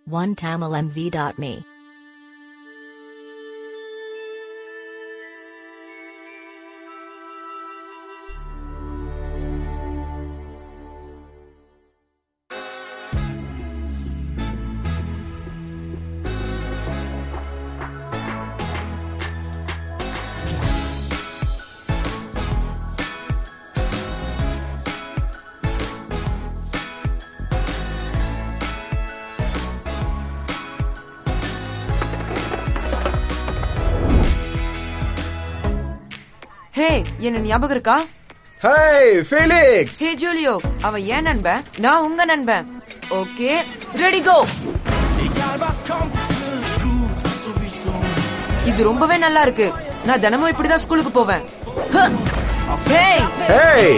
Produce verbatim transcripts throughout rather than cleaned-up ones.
one tamil m v dot me ஹே, என்ன ஞாபகம் இருக்கா? ஹே ஃபெலிக்ஸ். ஹே ஜூலியோ, அவ ஏன் நண்பன், நான் உங்க நண்பன். Okay, ready go. இது ரொம்பவே நல்லா இருக்கு. நான் தினமும் இப்படிதான் ஸ்கூலுக்கு போவேன். ஹே ஹே,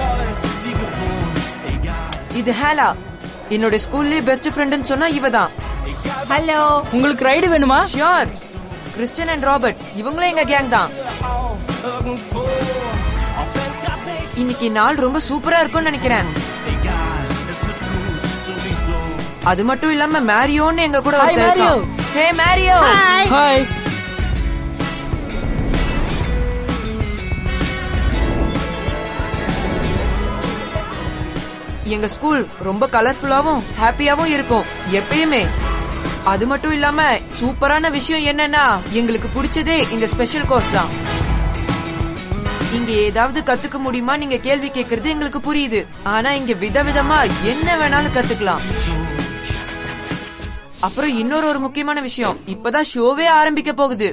இது ஹேலா. என்னோட ஸ்கூல்லே பெஸ்ட் ஃப்ரெண்ட்னு சொன்னா இவதான். ஹலோ, உங்களுக்கு ரைடு வேணுமா? ஷியோர். கிறிஸ்டியன் அண்ட் ராபர்ட் இவங்களும் எங்க கேங் தான். இன்னைக்கு நாள் ரொம்ப சூப்பரா இருக்கும்னு நினைக்கிறேன். அது மட்டும் இல்லாம மேரியோன்னு எங்க கூட ஒருத்தன் இருக்கான். Hey Mario. ஹாய். எங்க ஸ்கூல் ரொம்ப கலர்ஃபுல்லாவும் ஹாப்பியாவும் இருக்கும் எப்பயுமே. அது மட்டும் இல்லாம சூப்பரான விஷயம் என்னன்னா, எங்களுக்கு பிடிச்சதே இந்த ஸ்பெஷல் கோர்ஸ் தான். இங்க ஏதாவது கத்துக்க முடியுமா நீங்க கேள்வி கேக்குறது எங்களுக்கு புரியுது. ஆனா இங்க விதவிதமா என்ன வேணாலும் கத்துக்கலாம். அப்புறம் இன்னொரு ஒரு முக்கியமான விஷயம், இப்பதான் ஷோவே ஆரம்பிக்க போகுது.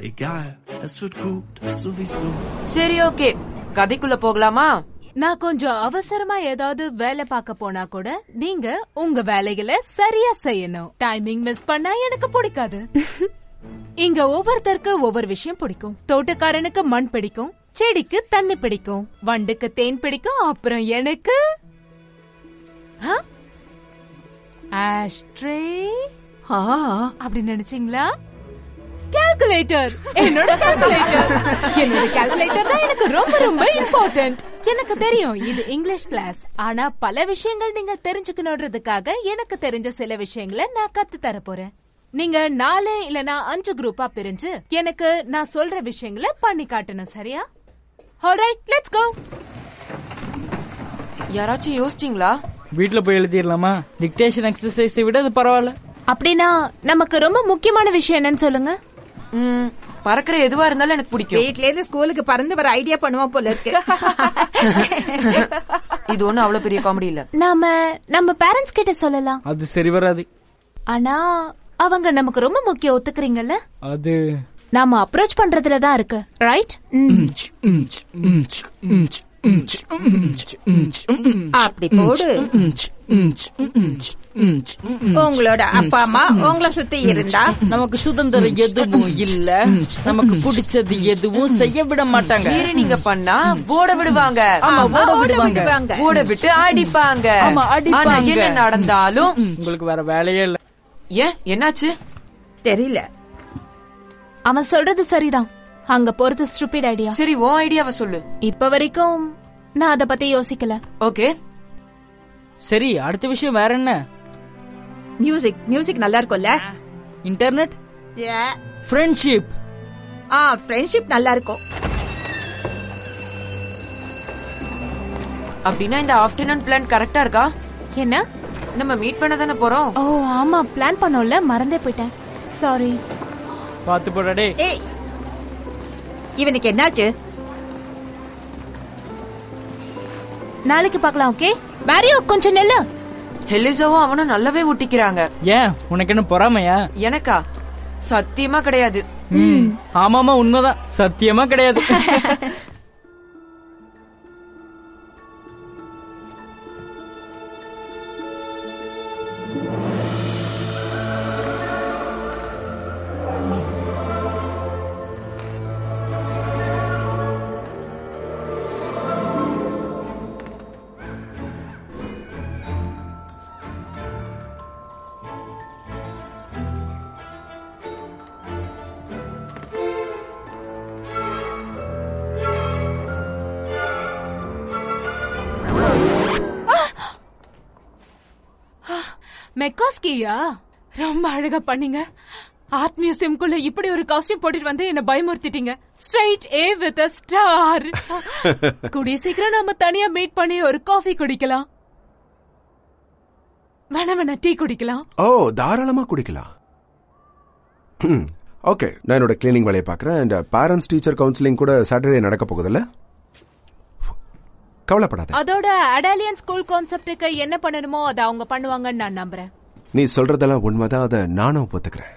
சரி, ஓகே, கதைக்குள்ள போகலாமா? நான் கொஞ்சம் அவசரமா ஏதாவது வேலை பார்க்க போனா கூட நீங்க உங்க வேலைகளை சரியா செய்யணும். டைமிங் மிஸ் பண்ணா எனக்கு பிடிக்காது. இங்க ஒவ்வொருத்தருக்கு ஒவ்வொரு விஷயம் பிடிக்கும். தோட்டக்காரனுக்கு மண் பிடிக்கும், செடிக்கு தண்ணி பிடிக்கும், வண்டுக்கு தேன் பிடிக்கும், அப்புறம் எனக்கு ஆஷ்ட்ரே அப்படி நினைச்சீங்களா? கால்குலேட்டர், என்னோட கால்குலேட்டர் என்னோட கால்குலேட்டர் தான் எனக்கு ரொம்ப ரொம்ப இம்பார்ட்டன்ட். எனக்கு தெரியும் இது இங்கிலீஷ் கிளாஸ், ஆனா பல விஷயங்கள் நீங்க தெரிஞ்சுக்கணும்ன்றதுக்காக எனக்கு தெரிஞ்ச சில விஷயங்களை நான் கத்து தர போறேன். நீங்க நாலு இல்லனா அஞ்சு குரூப்பா பிரிஞ்சு எனக்கு நான் சொல்ற விஷயங்களை பண்ணி காட்டணும், சரியா? Alright, let's go. யாராச்சும் யோசிச்சீங்களா? வீட்ல போய் எழுதிடலாமா? டிக்டேஷன் எக்ஸசைஸை விட அது பரவாயில்ல. அப்படின்னா நமக்கு ரொம்ப முக்கியமான விஷயம் என்னன்னு சொல்லுங்க. பறக்கிற எதுவா இருந்தாலும் எனக்கு பிடிக்கும். வீட்ல இருந்து ஸ்கூலுக்கு பறந்து வர ஐடியா பண்ணுவோம் போல இருக்கு. இது ஒண்ணு அவ்வளவு பெரிய காமெடி இல்ல. நாம நம்ம பேரண்ட்ஸ் கிட்ட சொல்லலாம். அது சரி வராது. ஆனா அவங்க நமக்கு ரொம்ப முக்கியம், ஒத்துக்கிறீங்கல்ல? அது நாம அப்ரோச் பண்றதுல தான் இருக்கு, ரைட்? அப்படி போடு. உங்களோட அப்பா அம்மா உங்களை சுத்தி இருந்தா நமக்கு சுதந்திரம் எதுவும் இல்ல, நமக்கு பிடிச்சது எதுவும் செய்ய விட மாட்டாங்க. மீறி நீங்க பண்ணா ஓட விடுவாங்க. ஓட விடுவாங்க, ஓட விட்டு அடிப்பாங்க. ஆனா என்ன நடந்தாலும் உங்களுக்கு வேற வேலையே இல்ல. ஏன், என்னாச்சு தெரியல. அவன் சொல்றது சரிதான், அங்க போறது ஸ்டூபிட் ஐடியா. சரி, உன் ஐடியாவை சொல்லு. இப்ப வரைக்கும் நான் அத பத்தி யோசிக்கல. ஓகே, சரி, அடுத்த விஷயம் வேற என்ன? மியூசிக் மியூசிக் நல்லா இருக்கும்ல. Internet, friendship. ஆ, ஃப்ரெண்ட்ஷிப் நல்லா இருக்கும். அப்படின்னா இந்த ஆஃப்டர்நூன் பிளான் கரெக்டா இருக்கா? என்ன, நம்ம மீட் பண்ண தானே போறோம்? ஓ ஆமா, பிளான் பண்ணோம்ல, மறந்தே போயிட்டேன். சாரி. பாத்து போடா. ஏய், இவனுக்கு என்னாச்சு? நாளைக்கு பார்க்கலாம், ஓகே? மேரியோ, கொஞ்சம் நெல்லு. ஹெலிசாவும் அவனும் நல்லாவே ஒட்டிக்கிறாங்க. ஏன், உனக்கு என்ன பொறாமையா? எனக்கா? சத்தியமா கிடையாது. ஆமாமா, உண்மைதான், சத்தியமா கிடையாது. மெக்காஸ்கியா? ரொம்ப அழகா பண்ணீங்க. ஆர்ட் மியூசியம்குள்ள இப்படி ஒரு காஸ்டியூம் போட்டுட்டு வந்து என்ன பயமுறுத்திட்டீங்க. Straight A with a star. கூடிய சீக்கிரம் நம்ம தனியா மீட் பண்ணி ஒரு காஃபி குடிக்கலாம். வேணா வேணா டீ குடிக்கலாம். ஓ, தாராளமா குடிக்கலாம். ஓகே, நான் என்னோட கிளீனிங் வேலையை பாக்குறேன். அண்ட் பேரண்ட்ஸ் டீச்சர் கவுன்சிலிங் கூட சாட்டர்டே நடக்க போகுதுல்ல, கவலைப்படாத. அதோட அடாலியன் ஸ்கூல் கான்செப்டுக்கு என்ன பண்ணணுமோ அதை அவங்க பண்ணுவாங்கன்னு நான் நம்புறேன். நீ சொல்றதெல்லாம் உண்மைதான், அதை நானும் ஒத்துக்கிறேன்.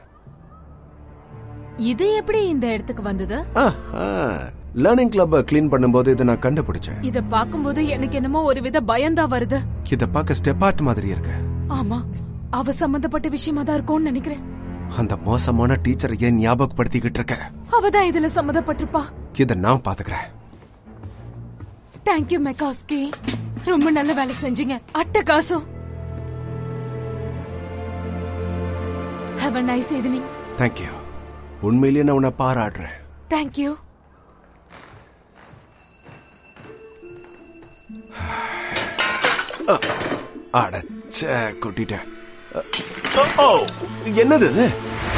இது எப்படி இந்த இடத்துக்கு வந்தது? லேர்னிங் கிளப்ப கிளீன் பண்ணும்போது இதை நான் கண்டுபிடிச்சேன். இத பாக்கும்போது எனக்கு என்னமோ ஒரு வித பயம்தான் வருது. இத பார்க்க ஸ்டெப் ஆர்ட் மாதிரி இருக்கு. ஆமா, அவ சம்பந்தப்பட்ட விஷயமா தான் இருக்கும்னு நினைக்கிறேன். அந்த மோசமான டீச்சரை ஏன் ஞாபகப்படுத்திக்கிட்டு இருக்க? அவதான் இதுல சம்மந்தப்பட்டிருப்பா. இத நான் பாத்துக்கிறேன். தேங்க்யூ மெக்காஸ்கி, ரொம்ப நல்ல வேலை செஞ்சீங்க. அட்டகாசம். Have a nice evening. Thank you. உண்மையிலேயே நான் உன்னை பாராட்டுறேன். தேங்க்யூ. அடச்ச கொட்டிட்டேன். ஓ, என்னது இது?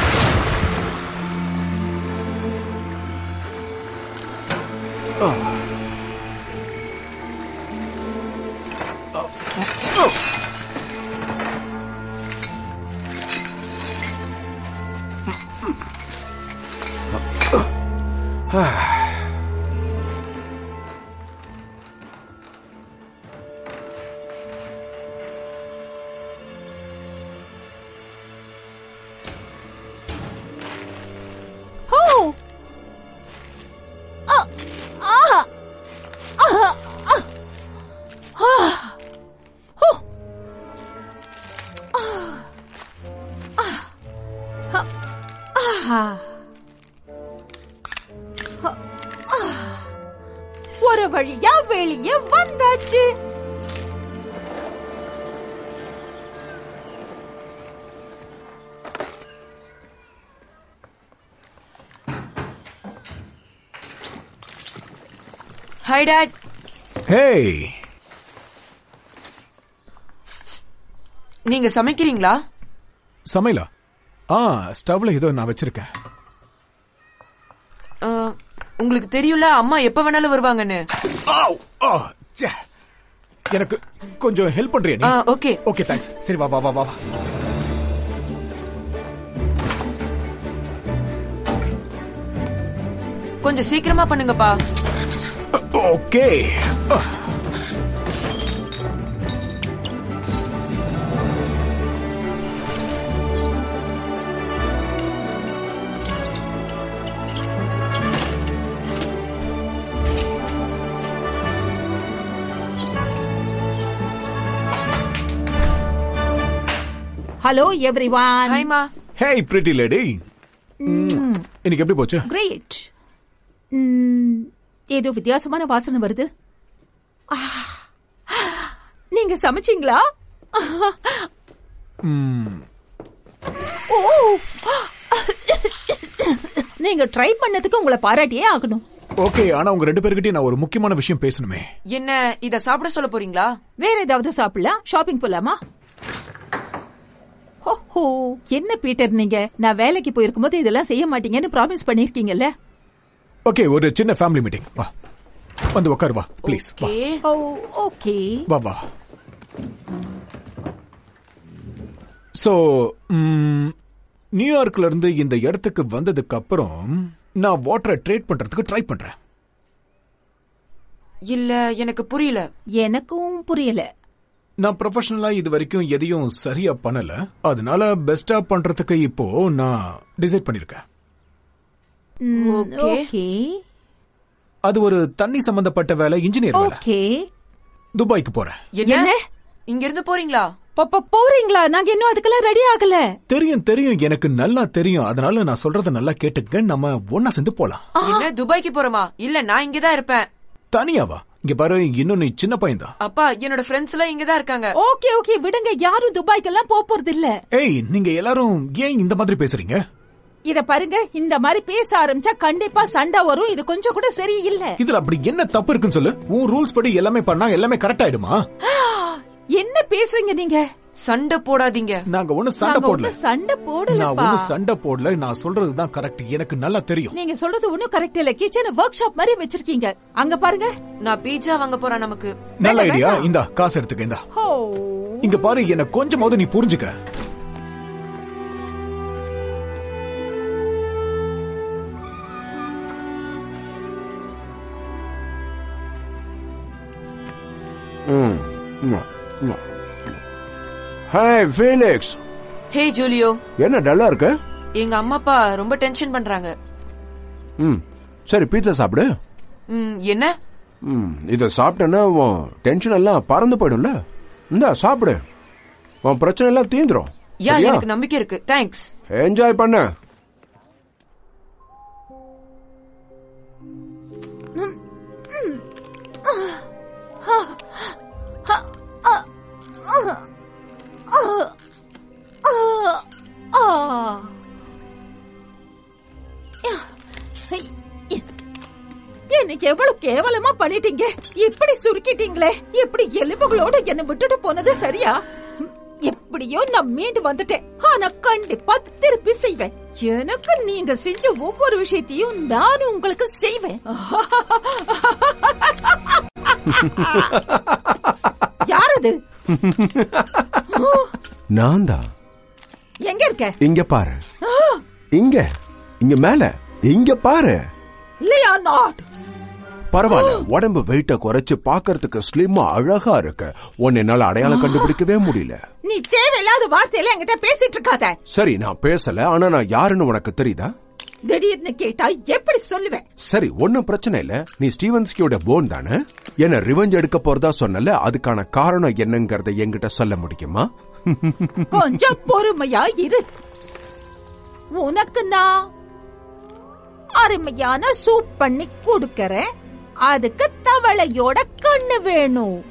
ஒரு வழியா வெளியே வந்தாச்சு. Hi dad. ஹேய், நீங்க சமைக்கிறீங்களா? சமையலா? ஆ, ஸ்டவ்ல ஏதோ நான் வச்சிருக்கேன். உங்களுக்கு தெரியும்ல அம்மா எப்ப வேணாலும் வருவாங்கன்னு. எனக்கு கொஞ்சம் ஹெல்ப் பண்றியா நீ? Okay okay, thanks. சரி, வா வா வா வா. கொஞ்சம் சீக்கிரமா பண்ணுங்கப்பா. ஓகே. Hello everyone. ஹாய் மா. Hey pretty lady. இன்னைக்கு எப்படி போச்சு? கிரேட். ஏதோ வித்தியாசமான வாசனை வருது. நீங்க சமைச்சீங்களா? ஓ, நீங்க ட்ரை பண்ணதுக்கு உங்களை பாராட்டியே ஆகணும். ஓகே, ஆனா உங்க ரெண்டு பேர்கிட்ட நான் ஒரு முக்கியமான விஷயம் பேசணுமே. என்ன, இத சாப்பிட சொல்ல போறீங்களா? வேற ஏதாவது சாப்பிடலாம். ஷாப்பிங் போலாமா? ஓஹோ, என்ன பீட்டர் நீங்க, நான் வேலைக்கு போயிருக்கும் போது இதெல்லாம் செய்ய மாட்டீங்கன்னு ப்ராமிஸ் பண்ணிருக்கீங்கல்ல. ஓகே, ஒரு சின்ன ஃபேமிலி மீட்டிங். வா, வந்து உட்காரு. வா ப்ளீஸ். வா. Oh, okay. வா வா. சோ, நியூயார்க்ல இருந்து இந்த இடத்துக்கு வந்ததுக்கு அப்புறம் நான் வாட்டரை ட்ரேட் பண்றதுக்கு ட்ரை பண்றேன். இல்ல, எனக்கு புரியல. எனக்கும் புரியல. நான் ப்ரொஃபஷனலா இது வரைக்கும் எதையும் சரியா பண்ணல, அதனால பெஸ்டா பண்றதுக்கு இப்போ நான் டிசைட் பண்ணிருக்கேன். ஓகே. அது ஒரு தண்ணி சம்பந்தப்பட்ட வேலை, இன்ஜினியர் வேலை. ஓகே. துபாய்க்கு போறேன். என்ன, இங்க இருந்து போறீங்களா? போறீங்களா? நாங்க இன்னும் அதுக்கெல்லாம் ரெடி ஆகல. தெரியும் தெரியும், எனக்கு நல்லா தெரியும். அதனால நான் சொல்றத நல்லா கேட்டுக்க. நம்ம ஒன்னா சேர்ந்து போலாம். என்ன, துபாய்க்கு போறோமா? இல்ல, நான் இங்கதான் இருப்பேன். தனியாவா? இங்க பாரு, இன்னும் நீ சின்ன பையன் தான். அப்பா, என்னோட ஃப்ரெண்ட்ஸ் எல்லாம் இங்கதான் இருக்காங்க. ஓகே ஓகே, விடுங்க. யாரும் துபாய்க்கெல்லாம் போக போறது இல்ல. ஏய், நீங்க எல்லாரும் ஏன் இந்த மாதிரி பேசுறீங்க? இத பாருங்க, இந்த மாதிரி பேச ஆரம்பிச்சா கண்டிப்பா சண்டை வரும். இது கொஞ்சம் கூட சரியில்லை. இதுல அப்படி என்ன தப்பு இருக்குன்னு சொல்லு. உன் ரூல்ஸ் படி எல்லாமே பண்ணா எல்லாமே கரெக்ட் ஆயிடுமா? என்ன பேசுறீங்க நீங்க? சண்டை போடாதீங்க. நாங்க ஒண்ணு சண்டை போடல. சண்டை போடல. நான் ஒண்ணு சண்டை போடல. நான் சொல்றதுதான் கரெக்ட். எனக்கு நல்லா தெரியும். நீங்க சொல்றது ஒண்ணும் கரெக்ட் இல்ல. கிச்சன் வொர்க் ஷாப் மாதிரி வச்சிருக்கீங்க. அங்க பாருங்க. நான் பீட்சா வாங்க போறேன். நமக்கு நல்ல ஐடியா. இந்த காசு எடுத்துக்க. இந்த இங்க பாரு, என்ன கொஞ்சமாவது நீ புரிஞ்சுக்க. Hi Felix. Hey Julio. என்ன டல்லா இருக்க? எங்க அம்மா அப்பா ரொம்ப டென்ஷன் பண்றாங்க. ம் சரி, பீட்சா சாப்பிடு. ம் என்ன? ம் இத சாப்பிட்டேன்னா உன் டென்ஷன் எல்லாம் பறந்து போயிடும்ல. இந்தா சாப்பிடு, உன் பிரச்சனை எல்லாம் தீந்துரும். யா, எனக்கு நம்பிக்கை இருக்கு. தேங்க்ஸ். என்ஜாய் பண்ண. எனக்கு எவ்வளவு கேவலமா பண்ணிட்டீங்க. இப்படி சுருக்கிட்டீங்களே. இப்படி எலும்புகளோட என்ன விட்டுட்டு போனது சரியா? எப்படியோ நான் மீண்டு வந்துட்டேன். ஆனா கண்டிப்பா திருப்பி செய்வேன். எனக்கு நீங்க செஞ்ச ஒவ்வொரு விஷயத்தையும் நானும் உங்களுக்கு செய்வேன். யாரது? நான் தான். எங்க இருக்க? இங்க பாரு. இங்க இங்க மேல இங்க பாரு. இல்லையா? நாட் பரவாயில்ல, உடம்பு வெயிட்ட குறைச்சு பாக்கிறதுக்கு ஸ்லிம்மா அழகா இருக்கு. உன்னை என்னால அடையாளம் கண்டுபிடிக்கவே முடியல. நீ தேவையில்லாத வார்த்தையில என்கிட்ட பேசிட்டு இருக்காத. சரி, நான் பேசல. ஆனா நான் யாருன்னு உனக்கு தெரியுதா? திடீர்னு கேட்டா எப்படி சொல்லுவேன்? சரி, ஒன்னும் பிரச்சனை இல்ல. நீ ஸ்டீவன்ஸ்கியோட போன் தானே? என்ன ரிவெஞ்ச் எடுக்க போறதா சொன்னல, அதுக்கான காரணம் என்னங்கறத என்கிட்ட சொல்ல முடியுமா? கொஞ்சம் பொறுமையா இரு. உனக்கு நான் அருமையான சூப் பண்ணி கொடுக்கறேன். அதுக்கு தவளையோட கண்ணு வேணும்,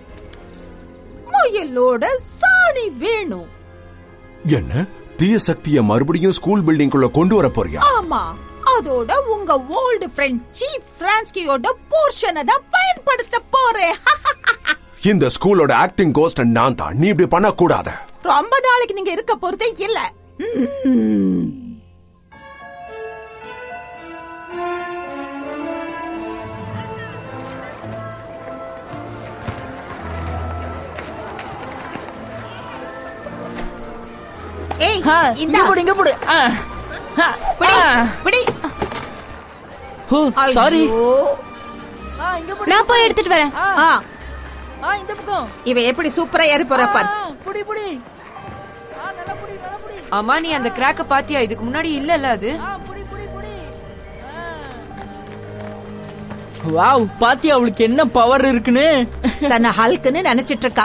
முயலோட சாணி வேணும். என்ன தீய சக்தியை மறுபடியும் ஸ்கூல் பில்டிங்குள்ள கொண்டு வர போறியா? ஆமா, அதோட உங்க ஓல்டு ஃப்ரெண்ட் சீஃப் பிரான்ஸ்கியோட போர்ஷனை தான் பயன்படுத்த போறேன். இந்த ஸ்கூலோட ஆக்டிங் கோஸ்ட் நான் தான். நீ இப்படி பண்ண கூடாது. ரொம்ப நாளைக்கு நீங்க இருக்க போறதே இல்ல. ஏய், இங்க போடு, இங்க போடு. பிடி. சாரி. நான் போய் எடுத்துட்டு வரேன். இந்த பக்கம் இவ எப்படி சூப்பரா ஏறி போறா பாரு. புடி புடி. அம்மா, நீ அந்த கிராக்க பாத்தியா? இதுக்கு முன்னாடி இல்லல அது. வாவ், பாத்தியா அவளுக்கு என்ன பவர் இருக்குன்னு? தன்னை ஹல்க்னு நினைச்சிட்டு இருக்கா.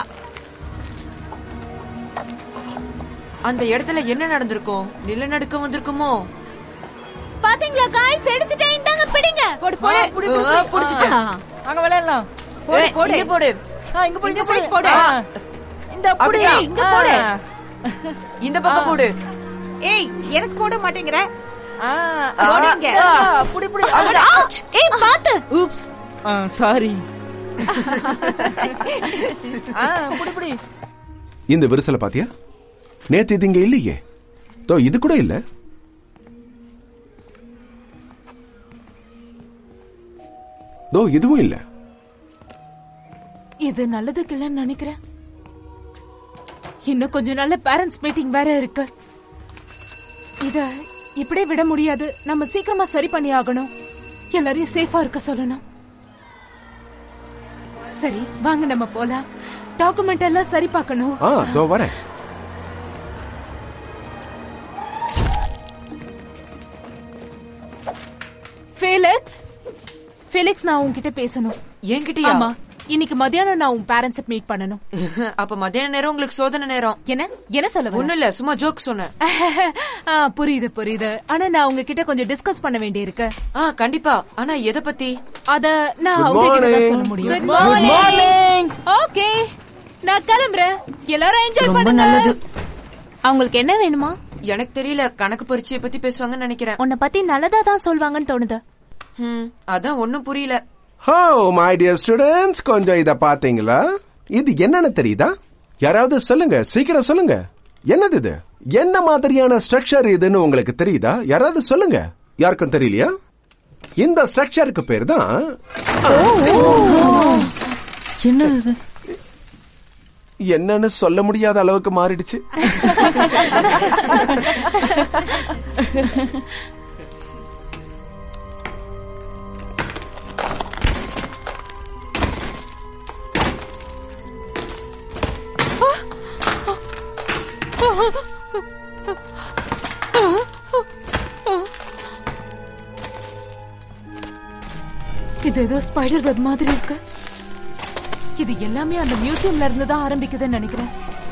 அந்த இடத்துல என்ன நடந்திருக்கும்? நிலநடுக்கம் வந்திருக்குமோ? பாத்தீங்களா காய்ஸ், எடுத்துட்டேன். இந்தாங்க பிடிங்க. போடு போடு. புடிச்சிட்டேன். அங்க விளையாடலாம். போடு போடு. இங்க போடு. இங்க போடு, இந்த சைடு போடு. இந்த புடி. இங்க போடு. இந்த பக்கம் போடு. ஏய், எனக்கு போட மாட்டேங்கற. போடுங்க. புடி புடி. ஏய், பாத்து. ஊப்ஸ். சாரி. புடி புடி. இந்த விரிசல பாத்தியா? நேத்து இது இங்க இல்லையே. தோ இது கூட இல்ல. தோ இதுவும் இல்ல. இது நல்லதுக்கு இல்லன்னு நினைக்கிறேன். இன்னும் கொஞ்ச நாள்ல பேரண்ட்ஸ் மீட்டிங் வேற இருக்கு. இத இப்படியே விட முடியாது. நம்ம சீக்கிரமா சரி பண்ணி ஆகணும். எல்லாரையும் சேஃபா இருக்க சொல்லணும். சரி, வாங்க நம்ம போலாம். டாக்குமெண்ட் எல்லாம் சரி பார்க்கணும். ஆ, தோ வரேன். ஃபெலிக்ஸ், ஃபெலிக்ஸ், நான் உன்கிட்ட பேசணும். என்கிட்டயா? ஆமா, இன்னைக்கு மத்தியானம் நான் உன் பேரண்ட்ஸ் மீட் பண்ணணும். அப்ப மத்தியான நேரம் உங்களுக்கு சோதனை நேரம். என்ன என்ன சொல்ல? ஒண்ணும் இல்ல, சும்மா ஜோக் சொன்னேன். புரியுது புரியுது. ஆனா நான் உங்ககிட்ட கொஞ்சம் டிஸ்கஸ் பண்ண வேண்டியிருக்கு. ஆ, கண்டிப்பா. ஆனா எதை பத்தி? அத நான் உங்ககிட்ட தான் சொல்ல முடியும். Good morning. ஓகே, நான் கிளம்புறேன். எல்லாரும் என்ஜாய் பண்ணுங்க. நல்லது. அவங்களுக்கு என்ன வேணுமா? எனக்கு தெரியல. கணக்கு பரீட்சையை பத்தி பேசுவாங்கன்னு நினைக்கிறேன். உன்னை பத்தி நல்லதா தான் சொல்வாங்கன்னு தோணுது. அதான் ஒன்னும் புரியல. ஹோ மை டியர் ஸ்டூடெண்ட்ஸ், கொஞ்சம் இத பாத்தீங்களா? இது என்னன்னு தெரியுதா? யாராவது சொல்லுங்க, சீக்கிரம் சொல்லுங்க. என்னது இது? என்ன மாதிரியான ஸ்ட்ரக்சர் இதுன்னு உங்களுக்கு தெரியுதா? யாராவது சொல்லுங்க. யாருக்கும் தெரியலையா? இந்த ஸ்ட்ரக்சருக்கு பேர் தான் என்னது? என்னன்னு சொல்ல முடியாத அளவுக்கு மாறிடுச்சு. இது ஏதோ ஸ்பைடர் வெப் மாதிரி இருக்கு. இது எல்லாமே அந்த மியூசியம்ல இருந்து தான் ஆரம்பிக்குதுன்னு நினைக்கிறேன்.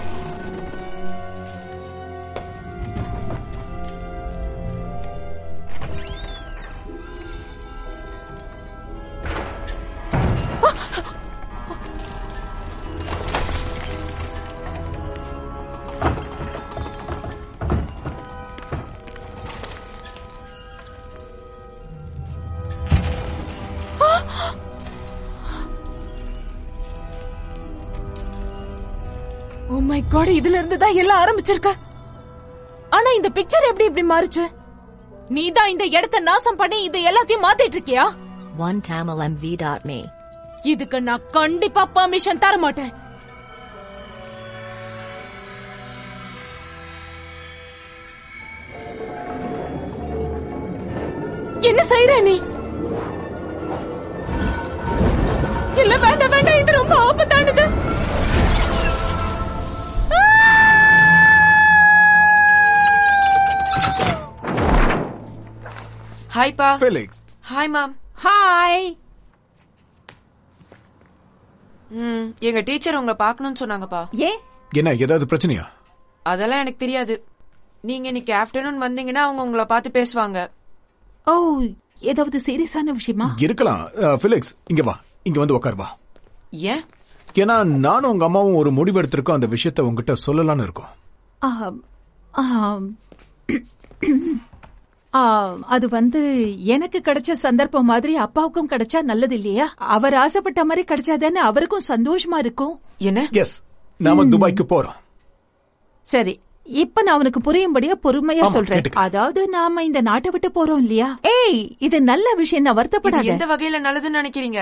ஓ மை காட், இதுல இருந்து தான் எல்லாம் ஆரம்பிச்சிருக்க. ஆனா இந்த பிக்சர் எப்படி இப்படி மாறுச்சு? நீ தான் இந்த இடத்தை நாசம் பண்ணி இது எல்லாத்தையும் மாத்திட்டு இருக்கியா? one tamil m v dot me. இதுக்கு நான் கண்டிப்பா பெர்மிஷன் தர மாட்டேன். என்ன செய்யற நீ? இல்ல வேண்டாம் வேண்டாம், இது ரொம்ப ஆபத்தானது. ஹாய் பா. ஃபெலிக்ஸ். Hi mom. ஹாய். ம், எங்க டீச்சர் உங்களை பார்க்கணும்னு சொன்னாங்கப்பா. ஏ என்ன, ஏதாவது பிரச்சனையா? அதெல்லாம் எனக்கு தெரியாது. நீங்க இன்னைக்கு ஆஃப்டர்நூன் வந்தீங்கன்னா அவங்க உங்களை பார்த்து பேசுவாங்க. ஓ, ஏதாவது சீரியஸான விஷயமா இருக்கலாம். ஃபெலிக்ஸ், இங்க வா, இங்க வந்து உட்கார் வா. ஏன்? ஏன்னா நானும் உங்க அம்மாவும் ஒரு முடிவு எடுத்திருக்கோம். அந்த விஷயத்த உங்ககிட்ட சொல்லலாம்னு இருக்கோம். ஆம், ஆம். ஆ, அது வந்து எனக்கு கிடைச்ச சந்தர்ப்பம் மாதிரி அப்பாவுக்கும் கிடைச்சா நல்லது இல்லையா? அவர் ஆசைப்பட்ட மாதிரி கிடைச்சாதானே அவருக்கும் சந்தோஷமா இருக்கும். என்ன? எஸ், நாம துபாய்க்கு போறோம். சரி, இப்ப நான் அவனுக்கு புரியும்படியா பொறுமையா ஆமா, சொல்றேன். கேட்டுக்க. அதாவது நாம இந்த நாட்டை விட்டு போறோம் இல்லையா? ஏய், இது நல்ல விஷயம் தான், இது வருத்தப்படாத. எந்த வகையில நல்லதுன்னு நினைக்கிறீங்க?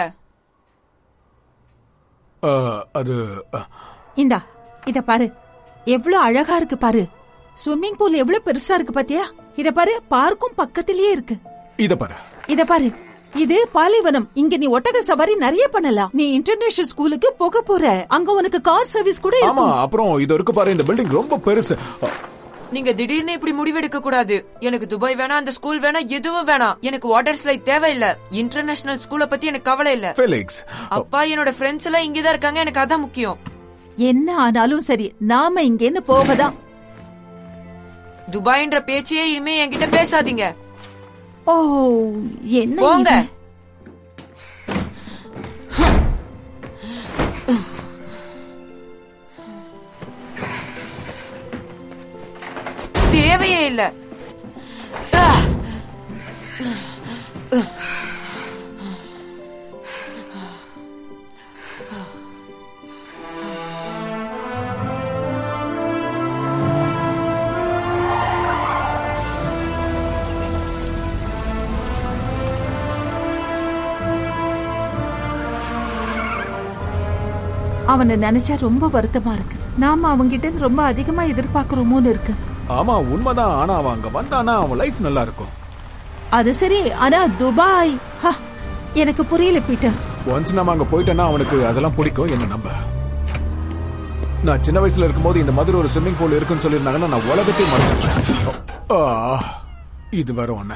ஆ, அது ஆ, இந்தா, இத பாரு, எவ்வளவு அழகா இருக்கு பாரு. ஸ்விம்மிங் பூல் எவ்வளவு பெருசா இருக்கு பாத்தியா? இத பாரு, பார்க்கும் பக்கத்திலேயே இருக்கு. இத பாரு. இத பாரு, இது பாலைவனம். இங்க நீ ஒட்டக சவாரி நிறைய பண்ணலாம். நீ இன்டர்நேஷனல் ஸ்கூலுக்கு போக போற. அங்க உனக்கு கார் சர்வீஸ் கூட ஆமா, இருக்கும். அப்புறம் இது இருக்கு பாரு, இந்த பில்டிங் ரொம்ப பெருசு. ஆ, நீங்க திடீர்னு இப்படி முடிவெடுக்க கூடாது. எனக்கு துபாய் வேணாம், அந்த ஸ்கூல் வேணாம், எதுவும் வேணாம். எனக்கு வாட்டர் ஸ்லைட் தேவையில்ல. இன்டர்நேஷனல் ஸ்கூலை பத்தி எனக்கு கவலை இல்ல. ஃபெலிக்ஸ், அப்பா என்னோட ஃப்ரெண்ட்ஸ் எல்லாம் இங்கதான் இருக்காங்க, எனக்கு அதான் முக்கியம். என்ன ஆனாலும் சரி, நாம இங்க இருந்து போகதான். துபாய்ன்ற பேச்சையே இனிமே என்கிட்ட பேசாதீங்க. ஓ, என்ன போங்க. இது? தேவையே இல்ல. அவனை நினைச்சா ரொம்ப வருத்தமா இருக்கு. நாம அவங்கிட்ட இருந்து ரொம்ப அதிகமா எதிர்பார்க்கிறோமோன்னு இருக்கு. ஆமா உண்மைதான். ஆனா அவன் அங்க வந்தானா அவன் லைஃப் நல்லா இருக்கும். அது சரி, ஆனா துபாய் ஹ, எனக்கு புரியல பீட்டர். ஒன்ஸ் நம்ம அங்க போயிட்டோம்னா அவனுக்கு அதெல்லாம் பிடிக்கும். என்ன நம்ப. நான் சின்ன வயசுல இருக்கும்போது இந்த மாதிரி ஒரு ஸ்விம்மிங் பூல் இருக்குன்னு சொல்லியிருந்தாங்கன்னா நான் உலகத்தையும் மறந்துட்டேன். இது வர ஒண்ணு.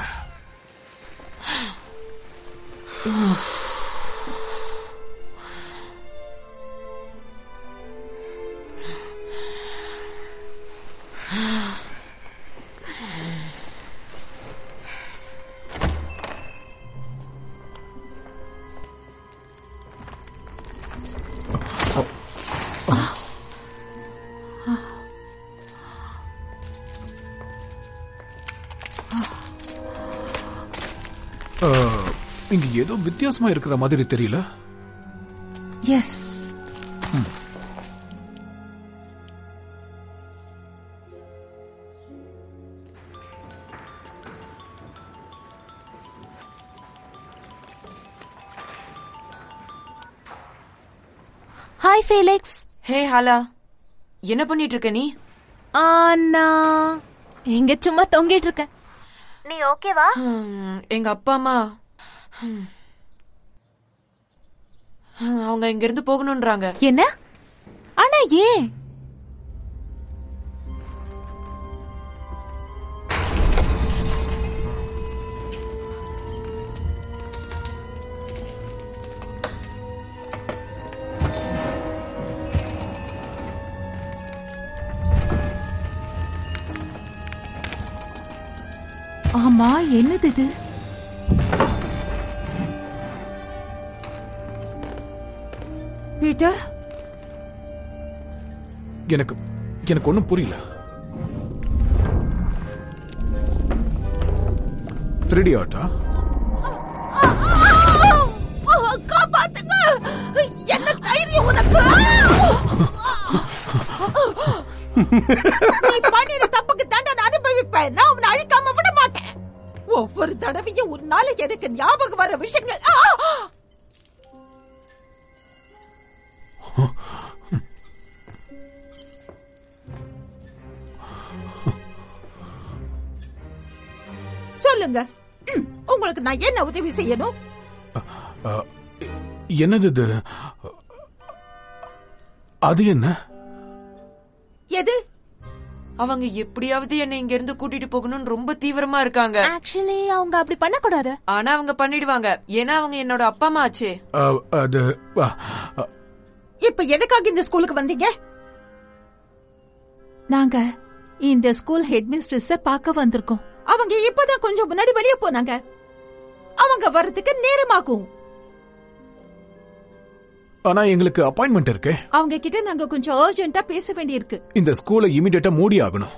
இங்க ஏதோ வித்தியாசமா இருக்கிற மாதிரி தெரியல. Yes, hi Felix. Hey Hala, என்ன பண்ணிட்டு இருக்க நீ? ஆனா எங்க சும்மா தொங்கிட்டு இருக்க. நீ ஓகேவா? எங்க அப்பா அம்மா அவங்க இங்க இருந்து போகணும்ன்றாங்க. என்ன? ஆனா ஏன்? ஆமா, என்னது இது? பீட்டர், எனக்கு எனக்கு ஒண்ணும் புரியல. த்ரீ டி ஆர்ட்டா? காப்பாத்துங்க! என்ன தைரியம் உனக்கு? நீ பண்ணின தப்புக்கு தண்டனை அனுபவிப்பேன். நான் உன்னை அழிக்காம விட மாட்டேன். ஒவ்வொரு தடவையும் உன்னால எனக்கு ஞாபகம் வர விஷயங்கள். சொல்லுங்க, உங்களுக்கு நான் என்ன உதவி செய்யணும்? என்னது இது? அது என்ன? எது? அவங்க எப்படியாவது என்ன இங்க இருந்து கூட்டிட்டு போகணும்னு ரொம்ப தீவிரமா இருக்காங்க. ஆக்சுவலி அவங்க அப்படி பண்ண கூடாது. ஆனா அவங்க பண்ணிடுவாங்க. ஏன்னா அவங்க என்னோட அப்பா அம்மா ஆச்சே. அது இப்ப எதுக்காக இந்த ஸ்கூலுக்கு வந்தீங்க? நாங்க இந்த ஸ்கூல் ஹெட் மிஸ்ட்ரஸ பார்க்க வந்திருக்கோம். அவங்க இப்பதான் கொஞ்சம் முன்னாடி வெளியே போனாங்க. அவங்க வர்றதுக்கு நேரமாகும். ஆனா எங்களுக்கு அப்பாயின்மெண்ட் இருக்கு. அவங்க கிட்ட நாங்க கொஞ்சம் அர்ஜென்ட்டா பேச வேண்டியிருக்கு. இந்த ஸ்கூலை இமிடியேட்டா மூடி ஆகணும்.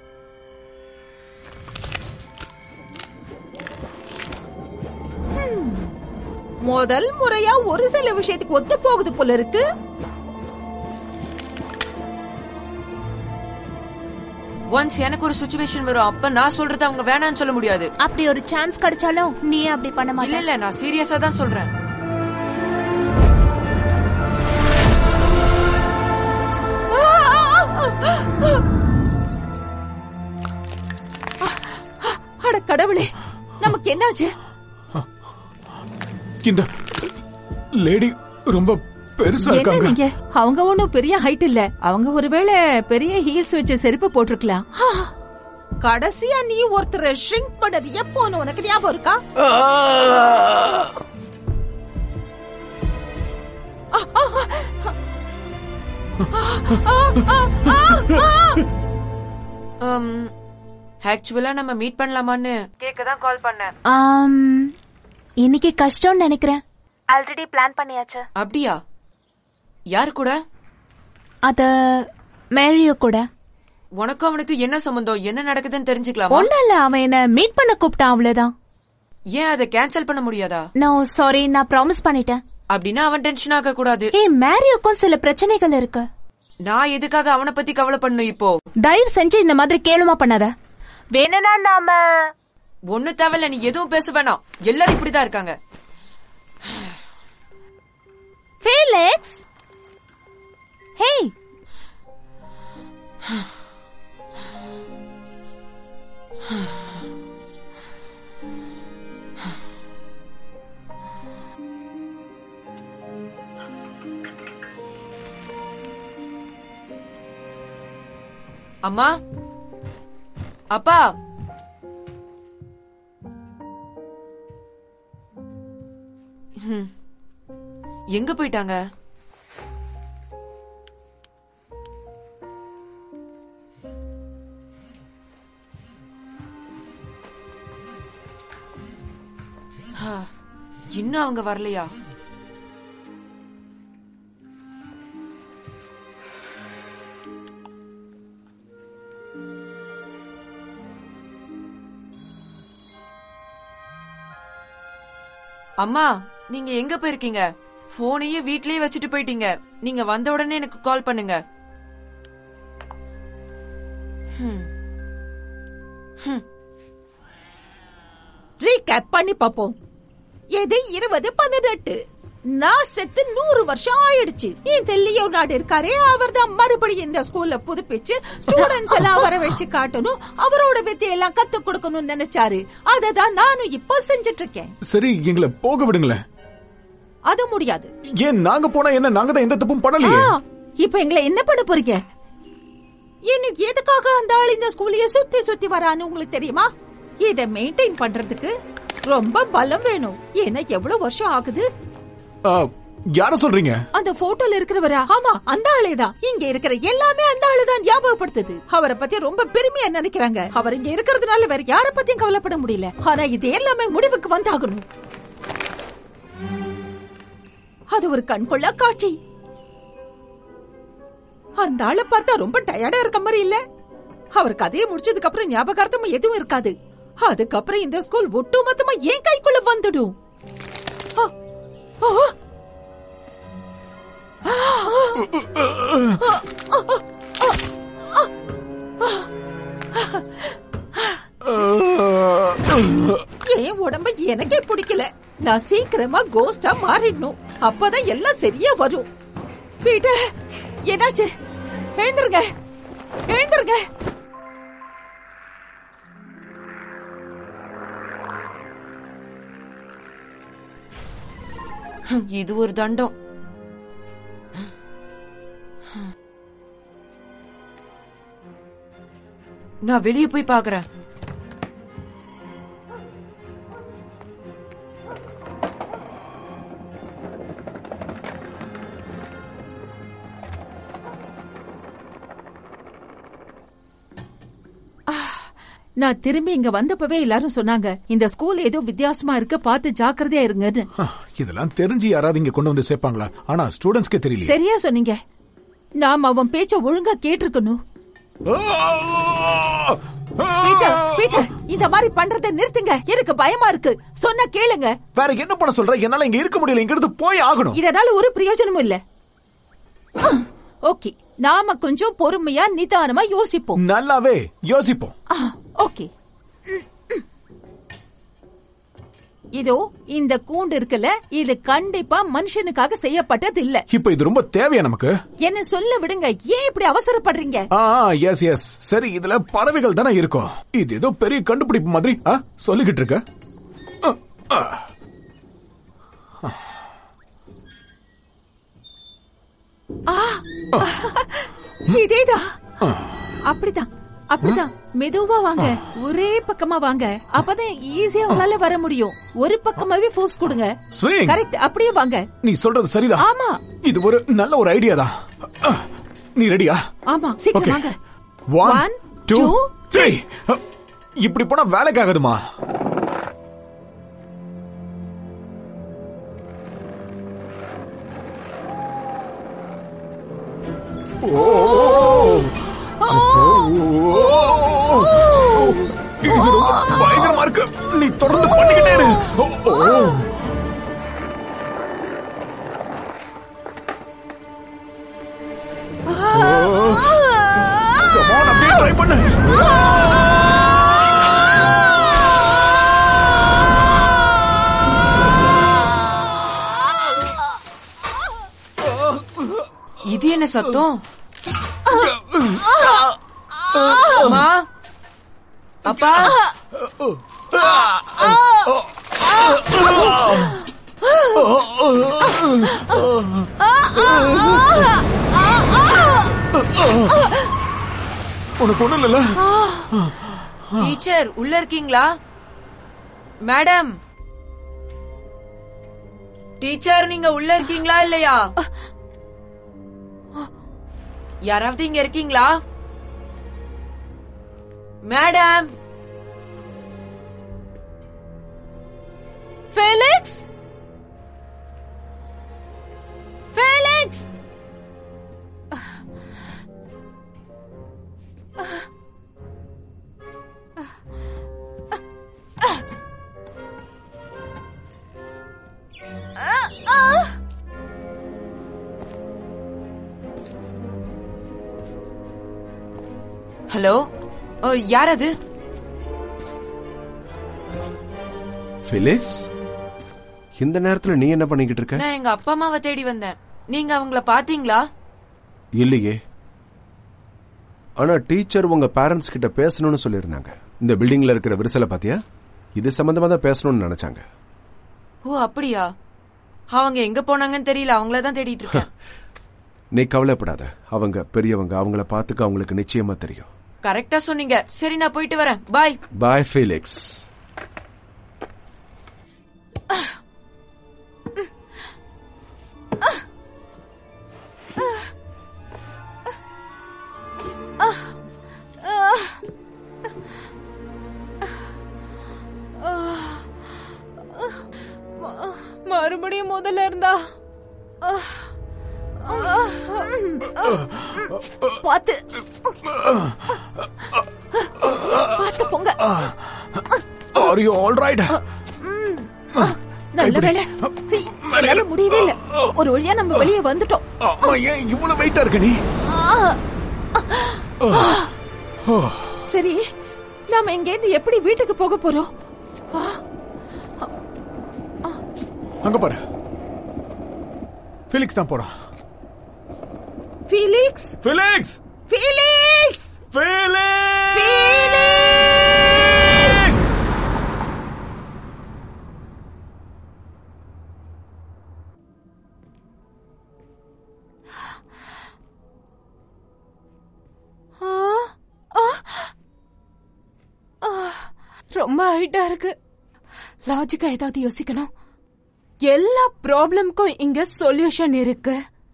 முதல் முறையா ஒரு சில விஷயத்துக்கு ஒத்து போகுது போல இருக்கு. ஒன்ஸ் எனக்கு ஒரு சிச்சுவேஷன் வரும், அப்ப நான் சொல்றது அவங்க வேணாம்னு சொல்ல முடியாது. அப்படி ஒரு சான்ஸ் கிடைச்சாலும் நீ அப்படி பண்ண மாட்டே. இல்ல இல்ல, நான் சீரியஸா தான் சொல்றேன். அட கடவுளே, நமக்கு என்னாச்சு? இந்த லேடி ரொம்ப பெருசா இருக்காங்க. நீங்க அவங்க ஒன்னும் பெரிய ஹைட் இல்ல. அவங்க ஒருவேளை பெரிய ஹீல்ஸ் வச்ச செருப்பு போட்டிருக்கலாம். கடைசியா நீ ஒருத்தரை ஷ்ரிங்க் பண்ணது எப்போன்னு உனக்கு ஞாபகம் இருக்கா? ஆக்சுவலா நம்ம மீட் பண்ணலாமான்னு கேக்கதான் கால் பண்ணேன். இன்னைக்கு கஷ்டம்னு நினைக்கிறேன். ஆல்ரெடி பிளான் பண்ணியாச்சு. அப்படியா? யாரு கூட? அத மேரியோ கூட. உனக்கு அவனுக்கு என்ன சம்பந்தம்? என்ன நடக்குதுன்னு தெரிஞ்சுக்கலாமா? ஒண்ணும் இல்ல, அவன் என்ன மீட் பண்ண கூப்பிட்டான், அவ்வளவுதான். ஏன் அதை கேன்சல் பண்ண முடியாதா? நோ சாரி, நான் ப்ராமிஸ் பண்ணிட்டேன். அப்படின்னா அவன் டென்ஷன் ஆக கூடாது. ஏய், மேரியோக்கும் சில பிரச்சனைகள் இருக்கு. நான் எதுக்காக அவனை பத்தி கவலை பண்ணணும் இப்போ? தயவு செஞ்சு இந்த மாதிரி கேளுமா பண்ணாத. வேணும்னா நாம ஒண்ணு தேவையில்ல, நீ எதுவும் பேச வேணாம். எல்லாரும் இப்படிதான் இருக்காங்க. Felix, hey. அம்மா, அப்பா, எங்க போயிட்டாங்க? இன்னும் அவங்க வரலையா? அம்மா, நீங்க எங்க போயிருக்கீங்க? போனையே வீட்லயே வச்சுட்டு போயிட்டீங்க. நீங்க வந்த உடனே எனக்கு கால் பண்ணுங்க. ரீகேப் பண்ணி பாப்போம். எது இருபது பதினெட்டு நான் செத்து நூறு வருஷம் ஆயிடுச்சு. இந்த லியோனார்டு இருக்காரே, அவர் தான் மறுபடியும் இந்த ஸ்கூல்ல புதுப்பிச்சு ஸ்டூடெண்ட்ஸ் எல்லாம் வர வச்சு காட்டணும், அவரோட வித்தையெல்லாம் கத்து கொடுக்கணும்னு நினைச்சாரு. அததான் நானும் இப்ப செஞ்சிட்டு இருக்கேன். சரி, எங்களை போக விடுங்களேன். அது முடியாது. ஏன்? நாங்க போனா என்ன? நாங்க தான் எந்த தப்பும் பண்ணலையே. இப்ப எங்களை என்ன பண்ண போறீங்க? எனக்கு எதுக்காக அந்த ஆள் இந்த ஸ்கூலையே சுத்தி சுத்தி வரான்னு உங்களுக்கு தெரியுமா? இத மெயின்டைன் பண்றதுக்கு ரொம்ப பலம் வேணும். ஏன்னா எவ்வளவு வருஷம் ஆகுது. யார சொல்றீங்க? அந்த போட்டோல இருக்கிறவரா? ஆமா, அந்த ஆளேதான். இங்க இருக்கிற எல்லாமே அந்த ஆளுதான் ஞாபகப்படுத்துது. அவரை பத்தி ரொம்ப பெருமையா நினைக்கிறாங்க. அவர் இங்க இருக்கிறதுனால வேற யார பத்தியும் கவலைப்பட முடியல. ஆனா இது எல்லாமே முடிவுக்கு வந்தாகணும். அது ஒரு கண்கொள்ளா காட்சி. அந்த ஆளை பார்த்தா ரொம்ப டயர்டா இருக்க மாதிரி இல்ல? அவர் கதையை முடிச்சதுக்கு அப்புறம் ஞாபகார்த்தமா எதுவும் இருக்காது. அதுக்கப்புறம் இந்த ஸ்கூல் ஒட்டுமொத்தமா ஏன் கைக்குள்ள வந்துடும். என் உடம்ப எனக்கே பிடிக்கல. நான் சீக்கிரமா கோஸ்டா மாறிடணும். அப்பதான் எல்லாம் சரியா வரும். பீட்டர், என்னாச்சு? எழுந்துருங்க, எழுந்துருங்க. இது ஒரு தண்டம். நான் வெளியே போய் பாக்குறேன். நான் திரும்பி இங்க வந்தப்பவே எல்லாரும் சொன்னாங்க, இந்த ஸ்கூல் ஏதோ வித்தியாசமா இருக்கு, பார்த்து ஜாக்கிரதையா இருங்கன்னு. இதெல்லாம் தெரிஞ்சு யாராவது இங்க கொண்டு வந்து சேர்ப்பாங்களா? ஆனா ஸ்டூடெண்ட்ஸ்க்கே தெரியல. சரியா சொன்னீங்க. நாம் அவன் பேச்ச ஒழுங்கா கேட்டிருக்கணும். பீட்டர், பீட்டர், இந்த மாதிரி பண்றதை நிறுத்துங்க. எனக்கு பயமா இருக்கு. சொன்னா கேளுங்க. வேற என்ன பண்ண சொல்ற? என்னால இங்க இருக்க முடியல. இங்க இருந்து போய் ஆகணும். இதனால ஒரு பிரயோஜனமும் இல்ல. ஓகே, நாம கொஞ்சம் பொறுமையா நிதானமா யோசிப்போம். நல்லாவே யோசிப்போம். ஓகே, இதோ இந்த கூண்டு இருக்குல்ல, இது கண்டிப்பா மனுஷனுக்காக செய்யப்பட்டது இல்ல. இப்ப இது ரொம்ப தேவையா நமக்கு? என்ன சொல்ல விடுங்க. ஏன் இப்படி அவசரப்படுறீங்க? எஸ் எஸ் சரி, இதுல பறவைகள் தானே இருக்கும். இது ஏதோ பெரிய கண்டுபிடிப்பு மாதிரி சொல்லிக்கிட்டு இருக்க. இதேதான். அப்படிதான் அப்படிதான். மெதுவா வாங்க, ஒரே பக்கமா வாங்க. அப்பதான் ஈஸியா உங்களால வர முடியும். ஒரு பக்கமாவே ஃபோர்ஸ் கொடுங்க. கரெக்ட், அப்படியே வாங்க. நீ சொல்றது சரிதான். ஆமா, இது ஒரு நல்ல ஒரு ஐடியா தான். நீ ரெடியா? ஆமா, சீக்கிரம் வாங்க. One two three. இப்படி போனா வேலைக்கு ஆகுதுமா? இது ரொம்ப பயங்கரமா இருக்கு. நீ தொடர்ந்து பண்ணிக்கிட்டே இரு. அப்படியே ட்ரை பண்ணு. இது என்ன சத்தம்? அம்மா, அப்பா, உனக்கு ஒண்ணும் இல்ல? டீச்சர் உள்ள இருக்கீங்களா? மேடம், டீச்சர் நீங்க உள்ள இருக்கீங்களா இல்லையா? யாராவது இங்க இருக்கீங்களா? மேடம். Felix, Felix. ஹலோ, யார் அது? ஃபெலிக்ஸ், இந்த நேரத்துல நீ என்ன பண்ணிக்கிட்டு இருக்க? நான் எங்க அப்பா அம்மாவை தேடி வந்தேன். நீங்க அவங்கள பாத்தீங்களா? இல்லையே. ஆனா டீச்சர் உங்க பேரண்ட்ஸ் கிட்ட பேசணும்னு சொல்லியிருந்தாங்க. இந்த பில்டிங்ல இருக்கிற விரிசலை பாத்தியா? இது சம்பந்தமா தான் பேசணும்னு நினைச்சாங்க. ஓ அப்படியா? அவங்க எங்க போனாங்கன்னு தெரியல. அவங்களதான் தேடிட்டு இருக்கேன். நீ கவலைப்படாத. அவங்க பெரியவங்க, அவங்கள பாத்துக்க அவங்களுக்கு நிச்சயமா தெரியும். கரெக்டா சொன்னீங்க. சரி, நான் போயிட்டு வரேன். பாய். Bye Felix. மறுபடியும் முதல்ல இருந்தா பாத்து பாத்து போங்க. Are you all right? நல்ல வேளை என்னால முடியவே இல்ல. ஒரு வழியா நம்ம வெளியே வந்துட்டோம். அம்மா, ஏன் இவ்வளவு வெயிட்டா இருக்க நீ? சரி, நாம இங்க இருந்து எப்படி வீட்டுக்கு போக போறோம்? அங்க பாரு, ஃபெலிக்ஸ் தான் போறான். Felix Felix Felix Felix Felix ரொம்ப ஹைட்டா இருக்கு. லாஜிக்கா ஏதாவது யோசிக்கணும். எல்லா ப்ராப்ளம்க்கும் இங்க சொல்யூஷன் இருக்கு.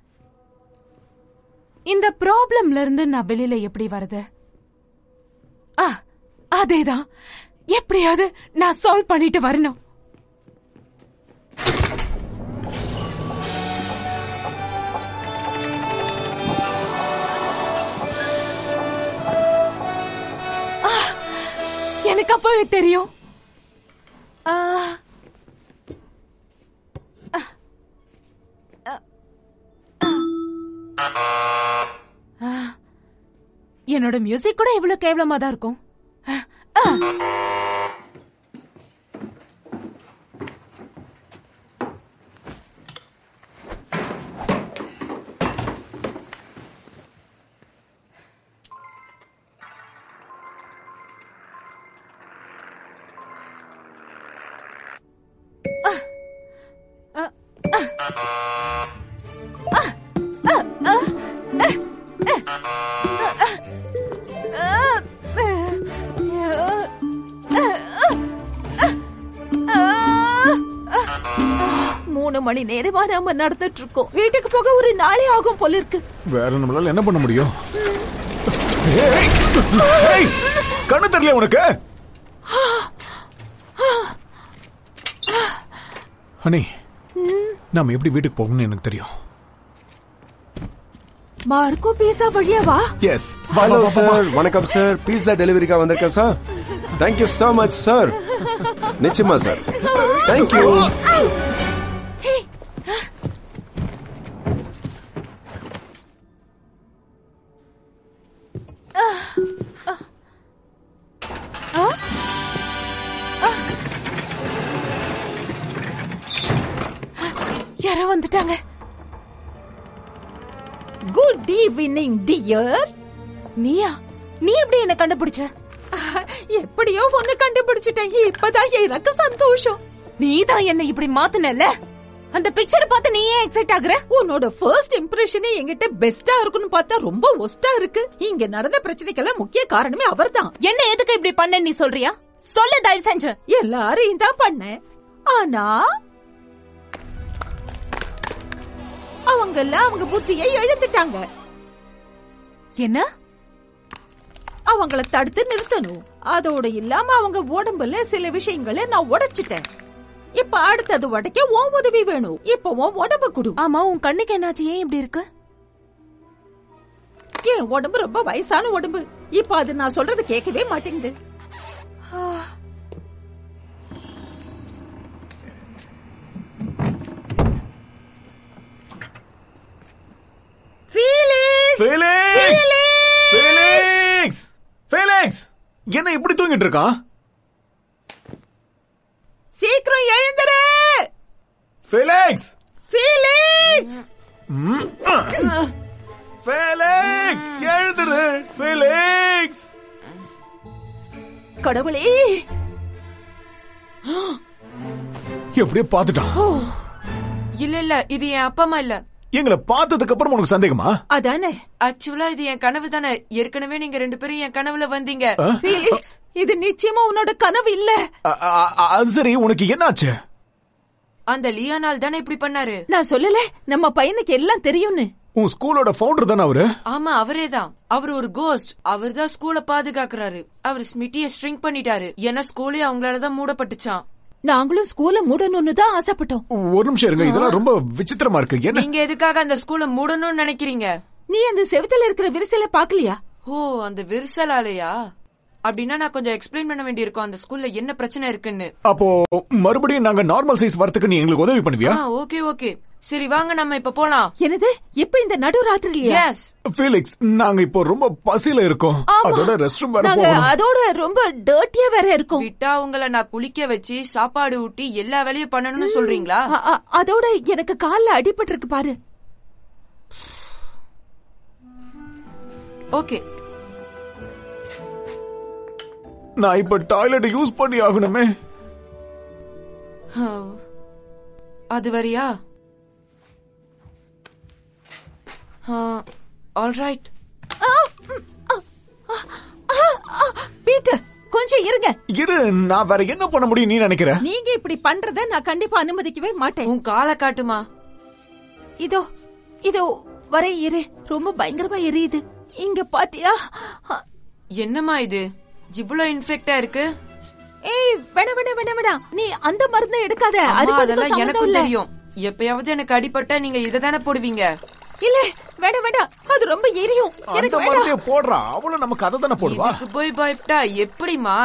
இந்த ப்ராப்ளம்ல இருந்து நான் வெளியில எப்படி வருது? ஆ, அதேதான். எப்படியாவது நான் சால்வ் பண்ணிட்டு வரணும். எனக்கு அப்பவே தெரியும். என்னோட மியூசிக் கூட இவ்வளவு கேவலமா தான் இருக்கும். மூணு மணி நேரமா நாம நடந்துட்டு இருக்கோம். வீட்டுக்கு போக ஒரு நாளே ஆகும் போல இருக்கு. வேற நம்மளால என்ன பண்ண முடியும்? கண்ணு தெரியல உனக்கு? ஹனி, நாம எப்படி வீட்டுக்கு போகணும்னு எனக்கு தெரியும். மார்க்கோ பீஸா வழியா வா. எஸ். ஹலோ சார், வணக்கம் சார். பீஸா டெலிவரிக்கா வந்திருக்கேன் sir. Thank you so much sir. நிச்சயமா சார். தேங்க்யூ. யாரோ வந்துட்டாங்க. Good evening dear. நீயா? நீ எப்படி என்ன கண்டுபிடிச்ச? எப்படியோ ஒன்னு கண்டுபிடிச்சிட்டேன். இப்பதான் எனக்கு சந்தோஷம். நீதான் என்ன இப்படி மாத்துனல. அந்த பிக்சர் பார்த்து நீ ஏன் எக்ஸைட் ஆகுற? உன்னோட ஃபர்ஸ்ட் இம்ப்ரெஷனே என்கிட்ட பெஸ்டா இருக்குன்னு பார்த்தா ரொம்ப ஒஸ்டா இருக்கு. இங்க நடந்த பிரச்சனைக்கெல்லாம் முக்கிய காரணமே அவர்தான். என்ன எதுக்கு இப்படி பண்ண நீ சொல்றியா? சொல்லு தயவு செஞ்சு. எல்லாரையும் தான் பண்ணேன். ஆனா அவங்க எல்லாம் அவங்க புத்தியை எழுந்துட்டாங்க. என்ன? அவங்கள தடுத்து நிறுத்தணும். அதோட இல்லாம அவங்க உடம்புல சில விஷயங்களை நான் உடைச்சிட்டேன். இப்ப அடுத்தது உடைக்க உன் உதவி வேணும். இப்ப உன் உடம்பு குடு. ஆமா, உன் கண்ணுக்கு என்னாச்சு? ஏன் இப்படி இருக்கு? என் உடம்பு ரொம்ப வயசான உடம்பு. இப்ப அது நான் சொல்றது கேட்கவே மாட்டேங்குது. என்ன இப்படி தூங்கிட்டு இருக்கான்? சீக்கிரம் எழுந்துரு. ஃபெலிக்ஸ் ஃபீலிக்ஸ் ஃபெலிக்ஸ் எழுந்துரு ஃபெலிக்ஸ். கடவுளே, எப்படியே பாத்துட்டான். இல்ல இல்ல இது என் அப்பா அம்மா இல்ல. எங்களை பார்த்ததுக்கு அப்புறம் உனக்கு சந்தேகமா? அதானே. ஆக்சுவலா இது என் கனவு தானே. ஏற்கனவே நீங்க ரெண்டு பேரும் என் கனவுல வந்தீங்க. ஃபீலிக்ஸ், இது நிச்சயமா உன்னோட கனவு இல்ல. அ- அ- அ- அது சரி, உனக்கு என்னாச்சு? அந்த லியானால் தானே இப்படி பண்ணாரு. நான் சொல்லல நம்ம பையனுக்கு எல்லாம் தெரியும்னு. உன் ஸ்கூலோட ஃபவுண்டர் தானே அவரு? ஆமா அவரே தான். அவர் ஒரு கோஸ்ட். அவர் தான் ஸ்கூல பாதுகாக்கிறாரு. அவர் ஸ்மிட்டிய ஸ்ட்ரிங் பண்ணிட்டாரு. ஏன்னா ஸ்கூலே அவங்களாலதான் மூடப்பட்டுச்சான். நாங்களும் ஸ்கூல மூடணும்னு தான் ஆசைப்பட்டோம். ஒரு நிமிஷம் இருங்க, இதெல்லாம் ரொம்ப விசித்திரமா இருக்கு. என்ன நீங்க எதுக்காக அந்த ஸ்கூல மூடணும்னு நினைக்கிறீங்க? நீ அந்த செவுத்துல இருக்கிற விரிசலை பாக்கலையா? ஓ, அந்த விரிசலாலையா? அப்படின்னா நான் கொஞ்சம் எக்ஸ்பிளைன் பண்ண வேண்டியிருக்கும் அந்த ஸ்கூல்ல என்ன பிரச்சனை இருக்குன்னு. அப்போ மறுபடியும் நாங்க நார்மல் சைஸ் வரதுக்கு நீ எங்களுக்கு உதவி பண்ணுவியா? ஓகே ஓகே, சரி வாங்க நம்ம இப்ப போலாம். என்னது, இப்ப இந்த நடு ராத்திரிலயா? எஸ் ஃபீலிக்ஸ், நாங்க இப்போ ரொம்ப பசியில இருக்கோம். அதோட ரெஸ்ட் ரூம் வர நாங்க போறோம். அதோட ரொம்ப டர்ட்டியா வேற இருக்கும். விட்டா உங்களை நான் குளிக்க வச்சு சாப்பாடு ஊட்டி எல்லா வேலையும் பண்ணணும்னு சொல்றீங்களா? அ- அ- அதோட எனக்கு கால்ல அடிபட்டு இருக்கு பாரு. ஓகே, நான் இப்ப டாய்லெட் யூஸ் பண்ணி ஆகணுமே. அது வரியா? ஆல்ரைட். பீட்டர், கொஞ்சம் இருங்க. இரு, நான் வேற என்ன பண்ண முடியும் நீ நினைக்கிற? நீங்க இப்படி பண்றத நான் கண்டிப்பா அனுமதிக்கவே மாட்டேன். உன் காலை காட்டுமா? இதோ இதோ வரை இரு. ரொம்ப பயங்கரமா எரியுது. இங்க பாத்தியா? என்னம்மா இது இவ்ளோ இன்ஃபெக்டா இருக்கு? ஏய், வேணா வேணா வேணா வேணா, நீ அந்த மருந்தை எடுக்காத. அம்மா, அதுக்கு அதெல்லாம் சம்மந்தம் எனக்கும் இல்ல. தெரியும். எப்பயாவது எனக்கு அடிபட்டா நீங்க இத தானே போடுவீங்க. இல்ல, வேணா வேணா, அது ரொம்ப எரியும். அந்த எனக்கு மருந்தைய வேண்டாம். போடுறா, அவளும் நமக்கு அதை தானே போடுவா. இதுக்கு போய் பயப்பட்டா எப்படிமா?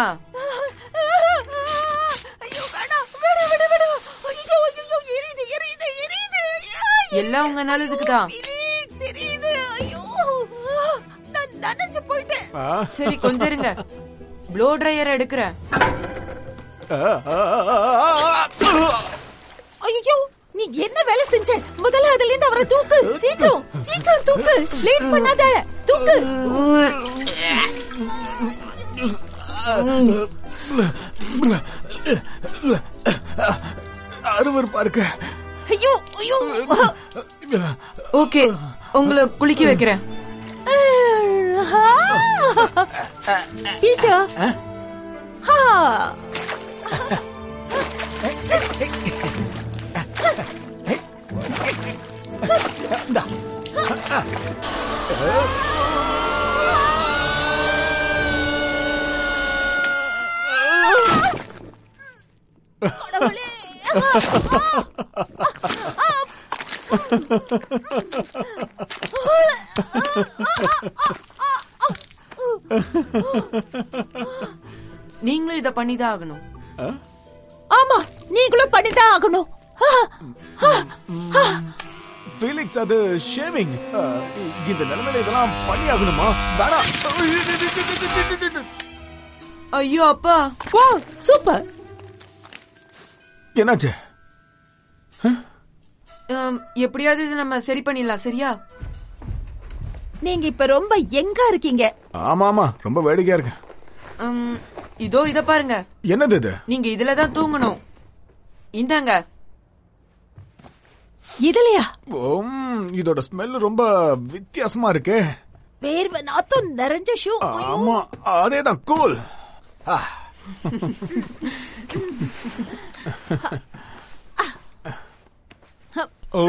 ஐயோ, வேணாம், வேணாம், வேணாம், வேணாம். ஐயோ, ஐயோ, எரியுது, எரியுது, எரியுது. எல்லாம் உங்க நல்லதுக்குதான். ஃபீலிக்ஸ், எரியுது. ஐயோ, நான் நனைஞ்சு போயிட்டேன். ஆ, சரி கொஞ்சம் இருங்க, ப்ளோ ட்ரையர் எடுக்கிறேன். ஆ, ஆ, ஆ, ஆ. ஐயோ, நீ என்ன வேலை செஞ்ச? முதல்ல அதுல இருந்து அவரை தூக்கு. சீக்கிரம் சீக்கிரம் தூக்கு. லேட் பண்ணாத, தூக்கு. அருவருப்பா இருக்கு. ஐயோ, ஐயோ. ஓகே, உங்களை குளிக்க வைக்கிறேன். பீட்டர். ஹா. கடவுளே. நீங்களும் இத பண்ணிதான் ஆகணும். ஆமா, நீங்களும் பண்ணிதான் ஆகணும். ஃபீலிக்ஸ், அது ஷேவிங். இந்த நிலைமையில இதெல்லாம் பண்ணி ஆகணுமா? வேணாம். ஐயோ அப்பா. வா, சூப்பர். என்னாச்சு? ஆம், எப்படியாவது இது நம்ம சரி பண்ணிடலாம். சரியா? நீங்க இப்ப ரொம்ப எங்கா இருக்கீங்க. ஆமா ஆமா, ரொம்ப வேடிக்கையா இருக்கு. ஆம், இதோ இத பாருங்க. என்னது இது? நீங்க இதுலதான் தூங்கணும். இந்தாங்க. இதுலயா? உம், இதோட ஸ்மெல் ரொம்ப வித்தியாசமா இருக்கு. வேர்வை நாத்தம் நிறைஞ்ச ஷூ. ஆமா, அதேதான். கூல். ஓ,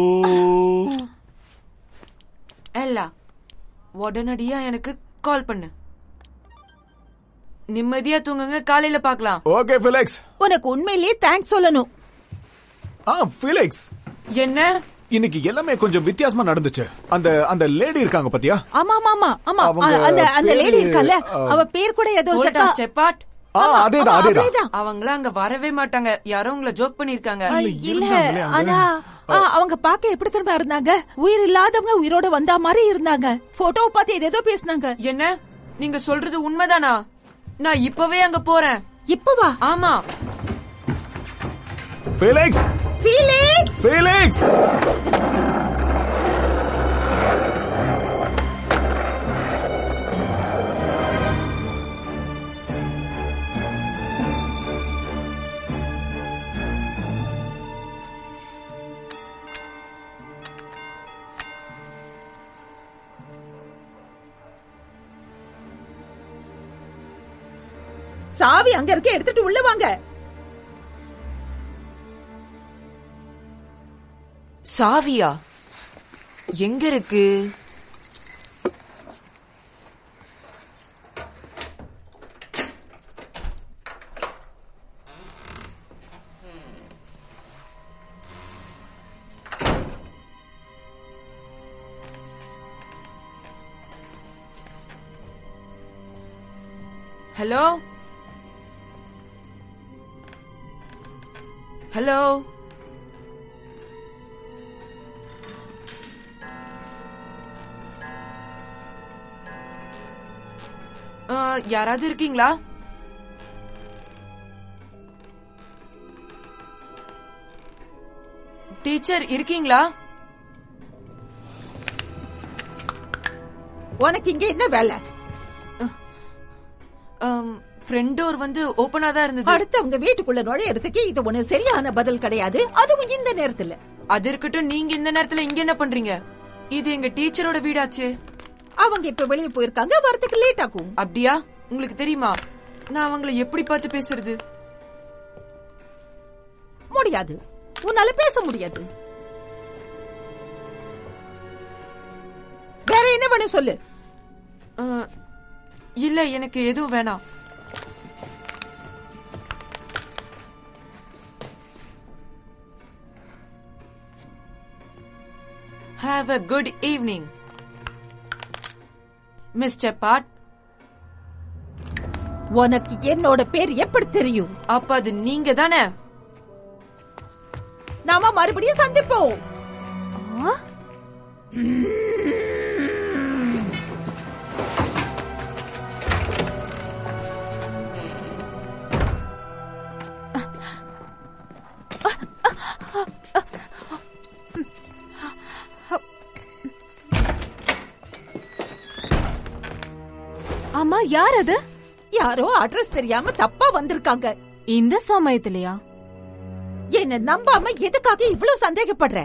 எல்லா உடனடியா எனக்கு கால் பண்ணு. நிம்மதியா தூங்குங்க, காலையில பாக்கலாம். Okay Felix. உனக்கு உண்மையிலேயே தேங்க்ஸ் சொல்லணும். ஆ ஃபீலிக்ஸ், என்ன இன்னைக்கு எல்லாமே கொஞ்சம் வித்தியாசமா நடந்துச்சு. அந்த அந்த லேடி இருக்காங்க பாத்தியா? ஆமா ஆமா ஆமா ஆமா, அவங்க அந்த அந்த பேரு, லேடி இருக்கல்ல, ஆ. அவ பேர் கூட ஏதோ Hold சக்கா. on, Stepat. ஆ, அதேதான் அதேதான். அதேதான். அவங்கள அங்க வரவே மாட்டாங்க. யாரோ உங்களை ஜோக் பண்ணிருக்காங்க. ஐ, இல்ல, இல்ல, இருந்தாங்களே அங்க. ஆனா ஆ, அவங்க பாக்க எப்படி திரும்ப இருந்தாங்க? உயிர் இல்லாதவங்க உயிரோட வந்தா மாதிரி இருந்தாங்க. போட்டோவை பார்த்து ஏதேதோ பேசினாங்க. என்ன நீங்க சொல்றது உண்மைதானா? நான் இப்பவே அங்க போறேன். இப்பவா? ஆமா. ஃபீலிக்ஸ், ஃபீலிக்ஸ் ஃபீலிக்ஸ் சாவி அங்க இருக்க, எடுத்துட்டு உள்ள வாங்க. சாவியா? எங்க இருக்கு? ஹலோ ஹலோ யாராவது இருக்கீங்களா? டீச்சர் இருக்கீங்களா? உனக்கு இங்க என்ன வேலை? ஃப்ரண்ட் டோர் வந்து ஓபனா தான் இருந்தது. அடுத்து அவங்க வீட்டுக்குள்ள நுழையறதுக்கு இது ஒண்ணு சரியான பதில் கிடையாது, அதுவும் இந்த நேரத்துல. அது இருக்கட்டும், நீங்க இந்த நேரத்துல இங்க என்ன பண்றீங்க? இது எங்க டீச்சரோட வீடாச்சு. அவங்க இப்ப வெளியே போயிருக்காங்க, வரதுக்கு லேட் ஆகும். அப்படியா? உங்களுக்கு தெரியுமா நான் அவங்கள எப்படி பார்த்து பேசுறது? முடியாது, உன்னால பேச முடியாது. வேற என்ன வேணும் சொல்லு. இல்ல, எனக்கு எதுவும் வேணாம். Have a good evening, mister பாட். உனக்கு என்னோட பேர் எப்படி தெரியும்? அப்ப அது நீங்க தானே? நாம மறுபடியும் சந்திப்போம். அம்மா, யார் அது? யாரோ அட்ரஸ் தெரியாம தப்பா வந்திருக்காங்க. இந்த சமயத்திலயா? என்ன நம்பாம எதுக்காக இவ்வளவு சந்தேகப்படுற?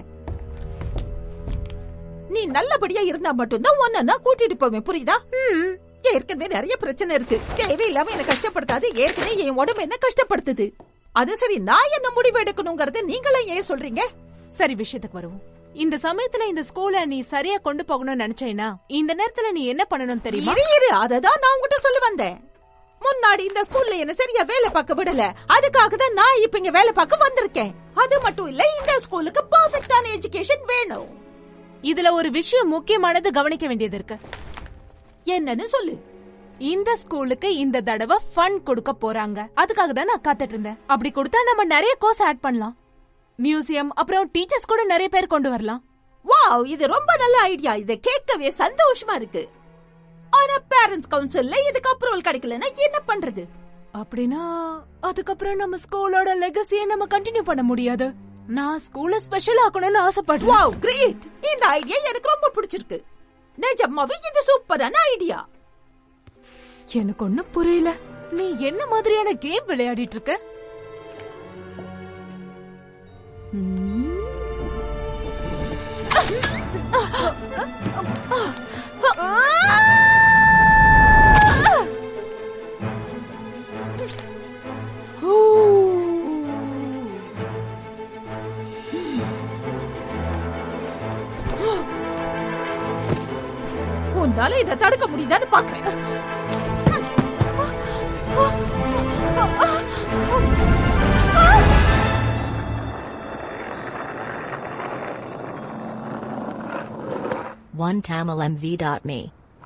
நீ நல்லபடியா இருந்தா மட்டும்தான் உன்ன நான் கூட்டிட்டு போவேன், புரியுதா? ஏற்கனவே நிறைய பிரச்சனை இருக்கு, தேவையில்லாம என்ன கஷ்டப்படுத்தாது. ஏற்கனவே என் உடம்பு என்ன கஷ்டப்படுத்துது. அது சரி, நான் என்ன முடிவு எடுக்கணுங்கிறது நீங்களே ஏன் சொல்றீங்க? சரி, விஷயத்துக்கு வருவோம். இந்த சமயத்துல இந்த ஸ்கூல நீ சரியா கொண்டு போகணும்னு நினைச்சேனா இந்த நேரத்துல நீ என்ன பண்ணணும் தெரியுமா? இரு, அததான் நான் உங்ககிட்ட சொல்ல வந்தேன். முன்னாடி இந்த ஸ்கூல்ல என்ன சரியா வேலை பார்க்க விடல, அதுக்காக தான் நான் இப்ப இங்க வேலை பார்க்க வந்திருக்கேன். அது மட்டும் இல்ல, இந்த ஸ்கூலுக்கு பெர்ஃபெக்ட்டான எஜுகேஷன் வேணும். இதுல ஒரு விஷயம் முக்கியமானது கவனிக்க வேண்டியது இருக்கு. என்னன்னு சொல்லு. இந்த ஸ்கூலுக்கு இந்த தடவை ஃபண்ட் கொடுக்க போறாங்க. அதுக்காக தான் நான் காத்துட்டு இருந்தேன். அப்படி கொடுத்தா நம்ம நிறைய கோர்ஸ் ஆட் பண்ணலாம். மியூசியம், அப்புறம் டீச்சர்ஸ் கூட நிறைய பேர் கொண்டு வரலாம். வாவ், இது ரொம்ப நல்ல ஐடியா. இத கேட்கவே சந்தோஷமா இருக்கு. ஆனா பேரண்ட்ஸ் கவுன்சில்ல இதுக்கு அப்ரூவல் கிடைக்கலன்னா என்ன பண்றது? அப்படின்னா அதுக்கப்புறம் நம்ம ஸ்கூலோட லெகசியை நம்ம கண்டினியூ பண்ண முடியாது. நான் ஸ்கூல ஸ்பெஷல் ஆக்கணும்னு ஆசைப்படுறேன். Wow, great. இந்த ஐடியா எனக்கு ரொம்ப பிடிச்சிருக்கு. நிஜமாவே இது சூப்பரான ஐடியா. எனக்கு ஒண்ணும் புரியல, நீ என்ன மாதிரியான கேம் விளையாடிட்டு இருக்க? உன்னால இதை தடுக்க முடியுதான்னு பாக்குறேன். one tamil m v dot me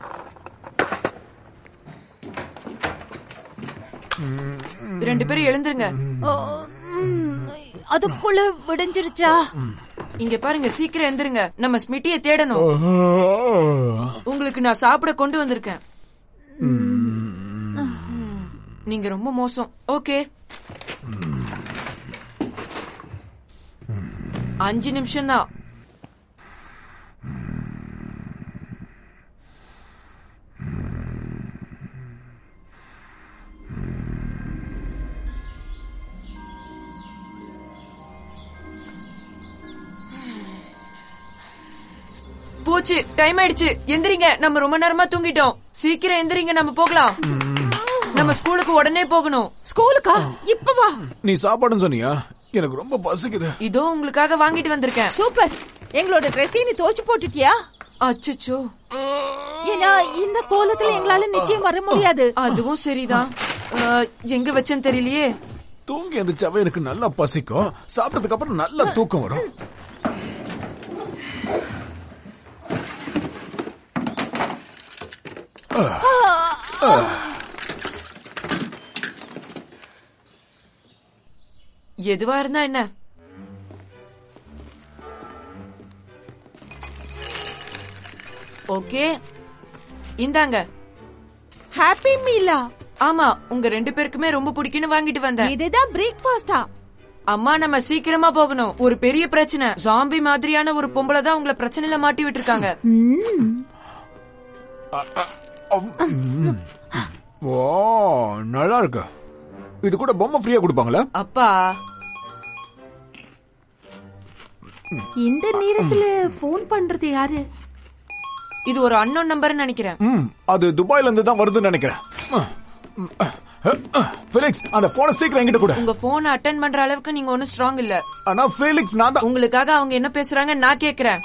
ரெண்டு பேரும் எழுந்துருங்க. அதுக்குள்ள விடிஞ்சிருச்சா? இங்க பாருங்க, சீக்கிரம் எழுந்துருங்க. நம்ம ஸ்மிட்டியை தேடணும். உங்களுக்கு நான் சாப்பிட கொண்டு வந்திருக்கேன். நீங்க ரொம்ப மோசம். ஓகே, அஞ்சு நிமிஷம் தான். போச்சு, டைம் ஆயிடுச்சு. எந்திரிங்க, நம்ம ரொம்ப நேரமா தூங்கிட்டோம். சீக்கிரம் எந்திரிங்க, நம்ம போகலாம். நம்ம ஸ்கூலுக்கு உடனே போகணும். ஸ்கூலுக்கா? இப்ப வா. நீ சாப்பாடுன்னு சொன்னியா? எனக்கு ரொம்ப பசிக்குது. இதோ உங்களுக்காக வாங்கிட்டு வந்திருக்கேன். சூப்பர். எங்களோட ட்ரெஸ் நீ தோச்சு போட்டுட்டியா? அச்சச்சோ, ஏன்னா இந்த கோலத்துல எங்களால நிச்சயம் வர முடியாது. அதுவும் சரிதான். எங்க வச்சேன்னு தெரியலையே. தூங்கி எந்திரிச்சாவே எனக்கு நல்லா பசிக்கும். சாப்பிட்டதுக்கு அப்புறம் நல்ல தூக்கம் வரும். எதுவா இருந்தா என்ன? ஓகே, இந்தாங்க. ஹாப்பி மீலா? ஆமா, உங்க ரெண்டு பேருக்குமே ரொம்ப பிடிக்கும்னு வாங்கிட்டு வந்தேன். இதுதான் பிரேக்ஃபாஸ்டா? அம்மா, நம்ம சீக்கிரமா போகணும். ஒரு பெரிய பிரச்சனை. ஜாம்பி மாதிரியான ஒரு பொம்பளை தான் உங்களை பிரச்சனையில மாட்டி விட்டுருக்காங்க. ஓ, நல்லா இருக்கு. இது கூட பொம்மை ஃப்ரீயா கொடுப்பாங்களா? அப்பா, இந்த நேரத்துல போன் பண்றது யாரு? இது ஒரு அன்னோன் நம்பர்னு நினைக்கிறேன். அது துபாயில இருந்து தான் வருதுன்னு நினைக்கிறேன். ஃபெலிக்ஸ், அந்த போனை சீக்கிரம் என்கிட்ட கொடு. உங்க போனை அட்டெண்ட் பண்ற அளவுக்கு நீங்க ஒன்னும் ஸ்ட்ராங் இல்ல. ஆனா ஃபெலிக்ஸ், நான் தான் உங்களுக்காக அவங்க என்ன பேசுறாங்க நான் கேக்குறேன்.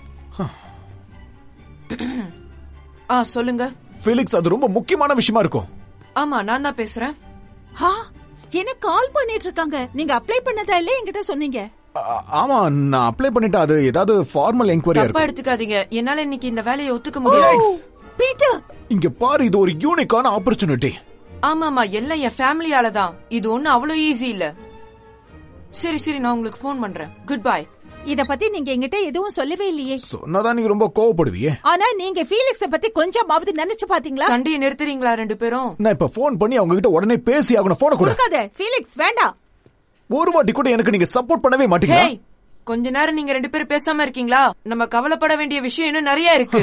ஆ, சொல்லுங்க. ஃபெலிக்ஸ், அது ரொம்ப முக்கியமான விஷயமா இருக்கும். ஆமா, நான் தான் பேசுறேன். எனக்கு கால் பண்ணிட்டு இருக்காங்க. நீங்க அப்ளை பண்ணதா இல்ல என்கிட்ட சொன்னீங்க? ஆமா, நான் அப்ளை பண்ணிட்டேன். அது ஏதாவது ஃபார்மல் என்கொயரியா தப்பா எடுத்துக்காதீங்க. என்னால இன்னைக்கு இந்த வேலையை ஒத்துக்க முடியல. பீட்டர், இங்க பாரு, இது ஒரு யூனிக்கான ஆப்பர்ச்சுனிட்டி. ஆமாமா, எல்லாம் என் ஃபேமிலியால தான். இது ஒண்ணு அவ்வளவு ஈஸி இல்ல. சரி சரி, நான் உங்களுக்கு போன் பண்றேன். Good bye. இத பத்தி நீங்க என்கிட்ட எதுவும் சொல்லவே இல்லையே. சொன்னதா நீங்க ரொம்ப கோவப்படுவீங்க. ஆனா நீங்க ஃபீலிக்ஸ பத்தி கொஞ்சமாவது நினைச்சு பாத்தீங்களா? சண்டையை நிறுத்துறீங்களா ரெண்டு பேரும்? நான் இப்ப போன் பண்ணி அவங்க கிட்ட உடனே பேசி ஆகணும். போன கொடுக்காத ஃபீலிக்ஸ், வேண்டாம். ஒரு வாட்டி கூட எனக்கு நீங்க சப்போர்ட் பண்ணவே மாட்டீங்களா? கொஞ்ச நேரம் நீங்க ரெண்டு பேரும் பேசாம இருக்கீங்களா? நம்ம கவலைப்பட வேண்டிய விஷயம் இன்னும் நிறைய இருக்கு.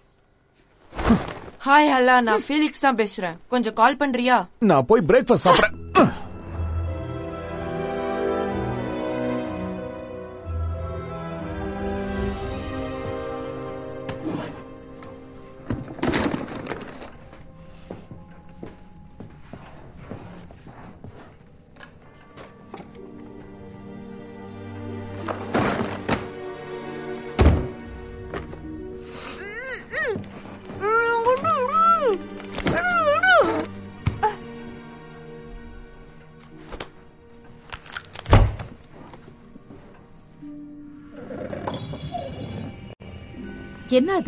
ஹாய் ஹலா, நான் ஃபீலிக்ஸ் தான் பேசுறேன். கொஞ்சம் கால் பண்றியா? நான் போய் பிரேக்ஃபாஸ்ட் சாப்பிடுறேன். என்ன அது?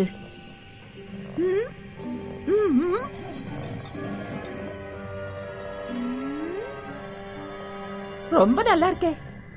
ரொம்ப நல்லா இருக்கே.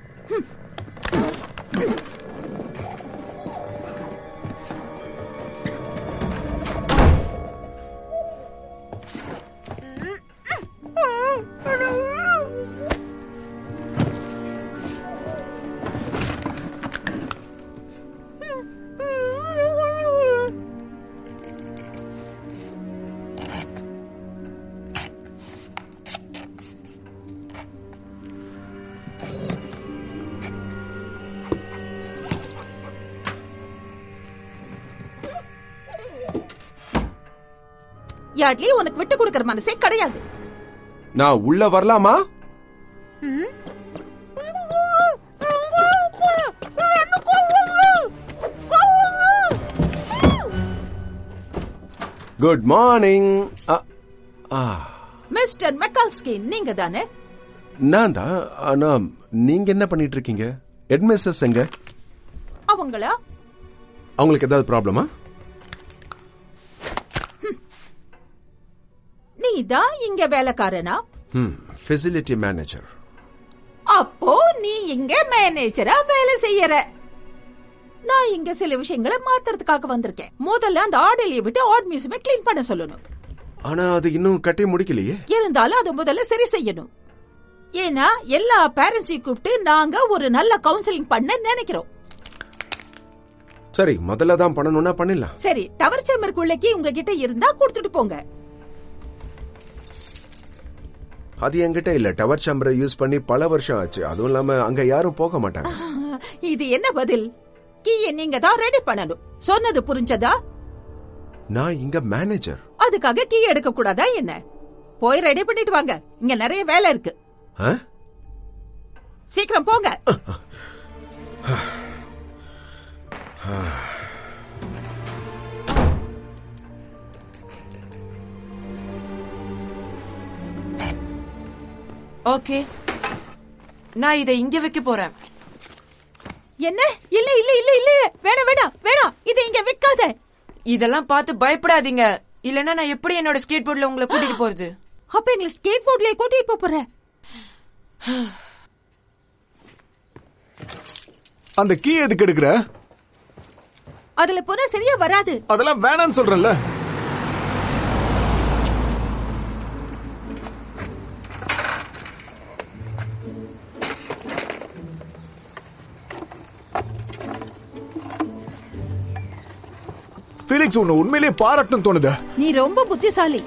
யாட்லி, உனக்கு விட்டு கொடுக்கற மனசே கிடையாது. நான் உள்ள வரலாமா? Good morning. மிஸ்டர் மெக்கால்ஸ்கி, நீங்க தானே? நான் தான். ஆனா நீங்க என்ன பண்ணிட்டு இருக்கீங்க? ஹெட்மிஸ்ட்ரஸ் எங்க? அவங்களா? அவங்களுக்கு ஏதாவது ப்ராப்ளமா? நீதான் இங்க வேலைக்காரனா? Facility manager. அப்போ நீ இங்க மேனேஜரா வேலை செய்யற. நான் இங்க சில விஷயங்களை மாத்துறதுக்காக வந்திருக்கேன். முதல்ல அந்த ஆர்டலியை விட்டு ஆட் மியூசியமை கிளீன் பண்ண சொல்லணும். ஆனா அது இன்னும் கட்டி முடிக்கலையே. இருந்தாலும் அது முதல்ல சரி செய்யணும். ஏன்னா எல்லா பேரண்ட்ஸையும் கூப்பிட்டு நாங்க ஒரு நல்ல கவுன்சிலிங் பண்ண நினைக்கிறோம். சரி, முதல்ல தான் பண்ணணும்னா பண்ணிடலாம். சரி, டவர் சேம்பருக்குள்ளக்கு உங்ககிட்ட இருந்தா கொடுத்துட்டு போங்க. அது என்கிட்ட இல்ல. டவர் சேம்பரை யூஸ் பண்ணி பல வருஷம் ஆச்சு. அதுவும் இல்லாம அங்க யாரும் போக மாட்டாங்க. இது என்ன பதில்? கீயை நீங்க தான் ரெடி பண்ணணும். சொன்னது புரிஞ்சதா? நான் இங்க மேனேஜர். அதுக்காக கீ எடுக்க கூடாதா என்ன? போய் ரெடி பண்ணிட்டு வாங்க. இங்க நிறைய வேலை இருக்கு. சீக்கிரம் போங்க. ஓகே, நான் இதை இங்க வைக்க போறேன். என்ன? இல்ல இல்ல இல்ல இல்ல, வேணாம் வேணாம் வேணாம், இதை இங்க வைக்காத. இதெல்லாம் பார்த்து பயப்படாதீங்க, இல்லன்னா நான் எப்படி என்னோட ஸ்கேட் போர்ட்ல உங்களை கூட்டிட்டு போறது? அப்ப எங்களை ஸ்கேட் போர்ட்ல கூட்டிட்டு போற? அந்த கீ எதுக்கு எடுக்கிற? அதுல போனா சரியா வராது. அதெல்லாம் வேணாம்னு சொல்றேன்ல. ஃபீலிக்ஸ், உன்னை உண்மையிலேயே பாராட்டணும் தோணுது. நீ ரொம்ப புத்திசாலி.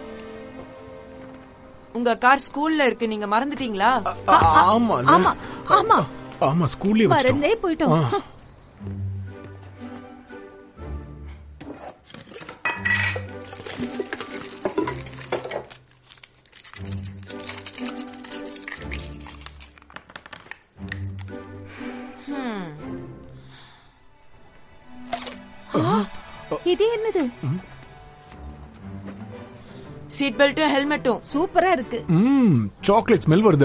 உங்க கார் ஸ்கூல்ல இருக்கு, நீங்க மறந்துட்டீங்களா? ஆமா ஆமா ஆமா ஆமா, ஸ்கூல்ல மறந்தே போயிட்டோம். இது என்னது? சீட் பெல்ட்டும் ஹெல்மெட்டும் சூப்பரா இருக்கு. ம், சாக்லேட் ஸ்மெல் வருது.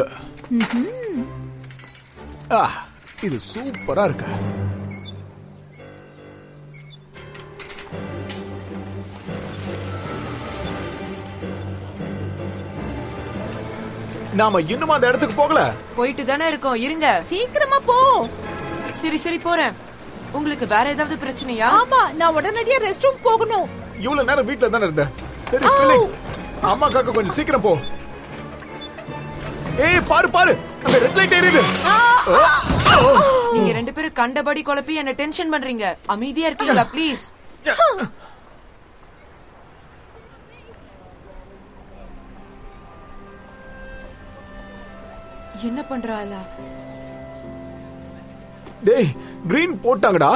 ஆ, இது சூப்பரா இருக்கு. நாம இன்னும் அந்த இடத்துக்கு போகல. போயிட்டு தானே இருக்கோம், இருங்க. சீக்கிரமா போ. சரி சரி போறேன். உங்களுக்கு வேற ஏதாவது பிரச்சனையா? ஆமா, நான் உடனடியா ரெஸ்ட் ரூம் போகணும். இவ்வளவு நேரம் வீட்ல தானே இருந்த. சரி ஃபீலிக்ஸ், அம்மா காக்க கொஞ்சம் சீக்கிரம் போ. ஏய் பாரு பாரு, அந்த ரெட் லைட் எரியுது. நீங்க ரெண்டு பேரும் கண்டபடி குழப்பி என்ன டென்ஷன் பண்றீங்க. அமைதியா இருக்கீங்களா ப்ளீஸ்? என்ன பண்றாளா? டேய், கிரீன் போட்டாங்கடா.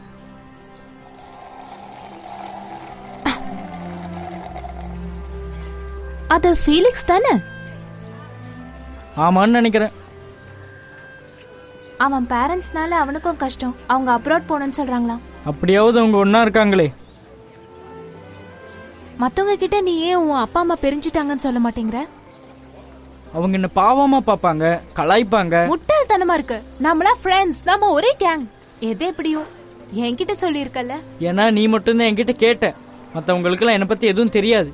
அது ஃபீலிக்ஸ் தானே? ஆமான்னு நினைக்கிறேன். அவன் பேரண்ட்ஸ்னால அவனுக்கும் கஷ்டம். அவங்க அப்ராட் போனன்னு சொல்றாங்களா? அப்படியாவது அவங்க ஒன்னா இருக்காங்களே. மத்தவங்க கிட்ட நீ ஏன் உன் அப்பா அம்மா பிரிஞ்சுட்டாங்கன்னு சொல்ல மாட்டேங்கிற? அவங்க என்ன பாவமா பாப்பாங்க, கலாய்ப்பாங்க. முட்டாள்தனமா இருக்கு. நம்மளா ஃப்ரெண்ட்ஸ், நாம ஒரே கேங். எது எப்படியும் என்கிட்ட சொல்லி இருக்கல. ஏன்னா நீ மட்டும் தான் என்கிட்ட கேட்ட. மத்தவங்களுக்கு எல்லாம் என்ன பத்தி எதுவும் தெரியாது.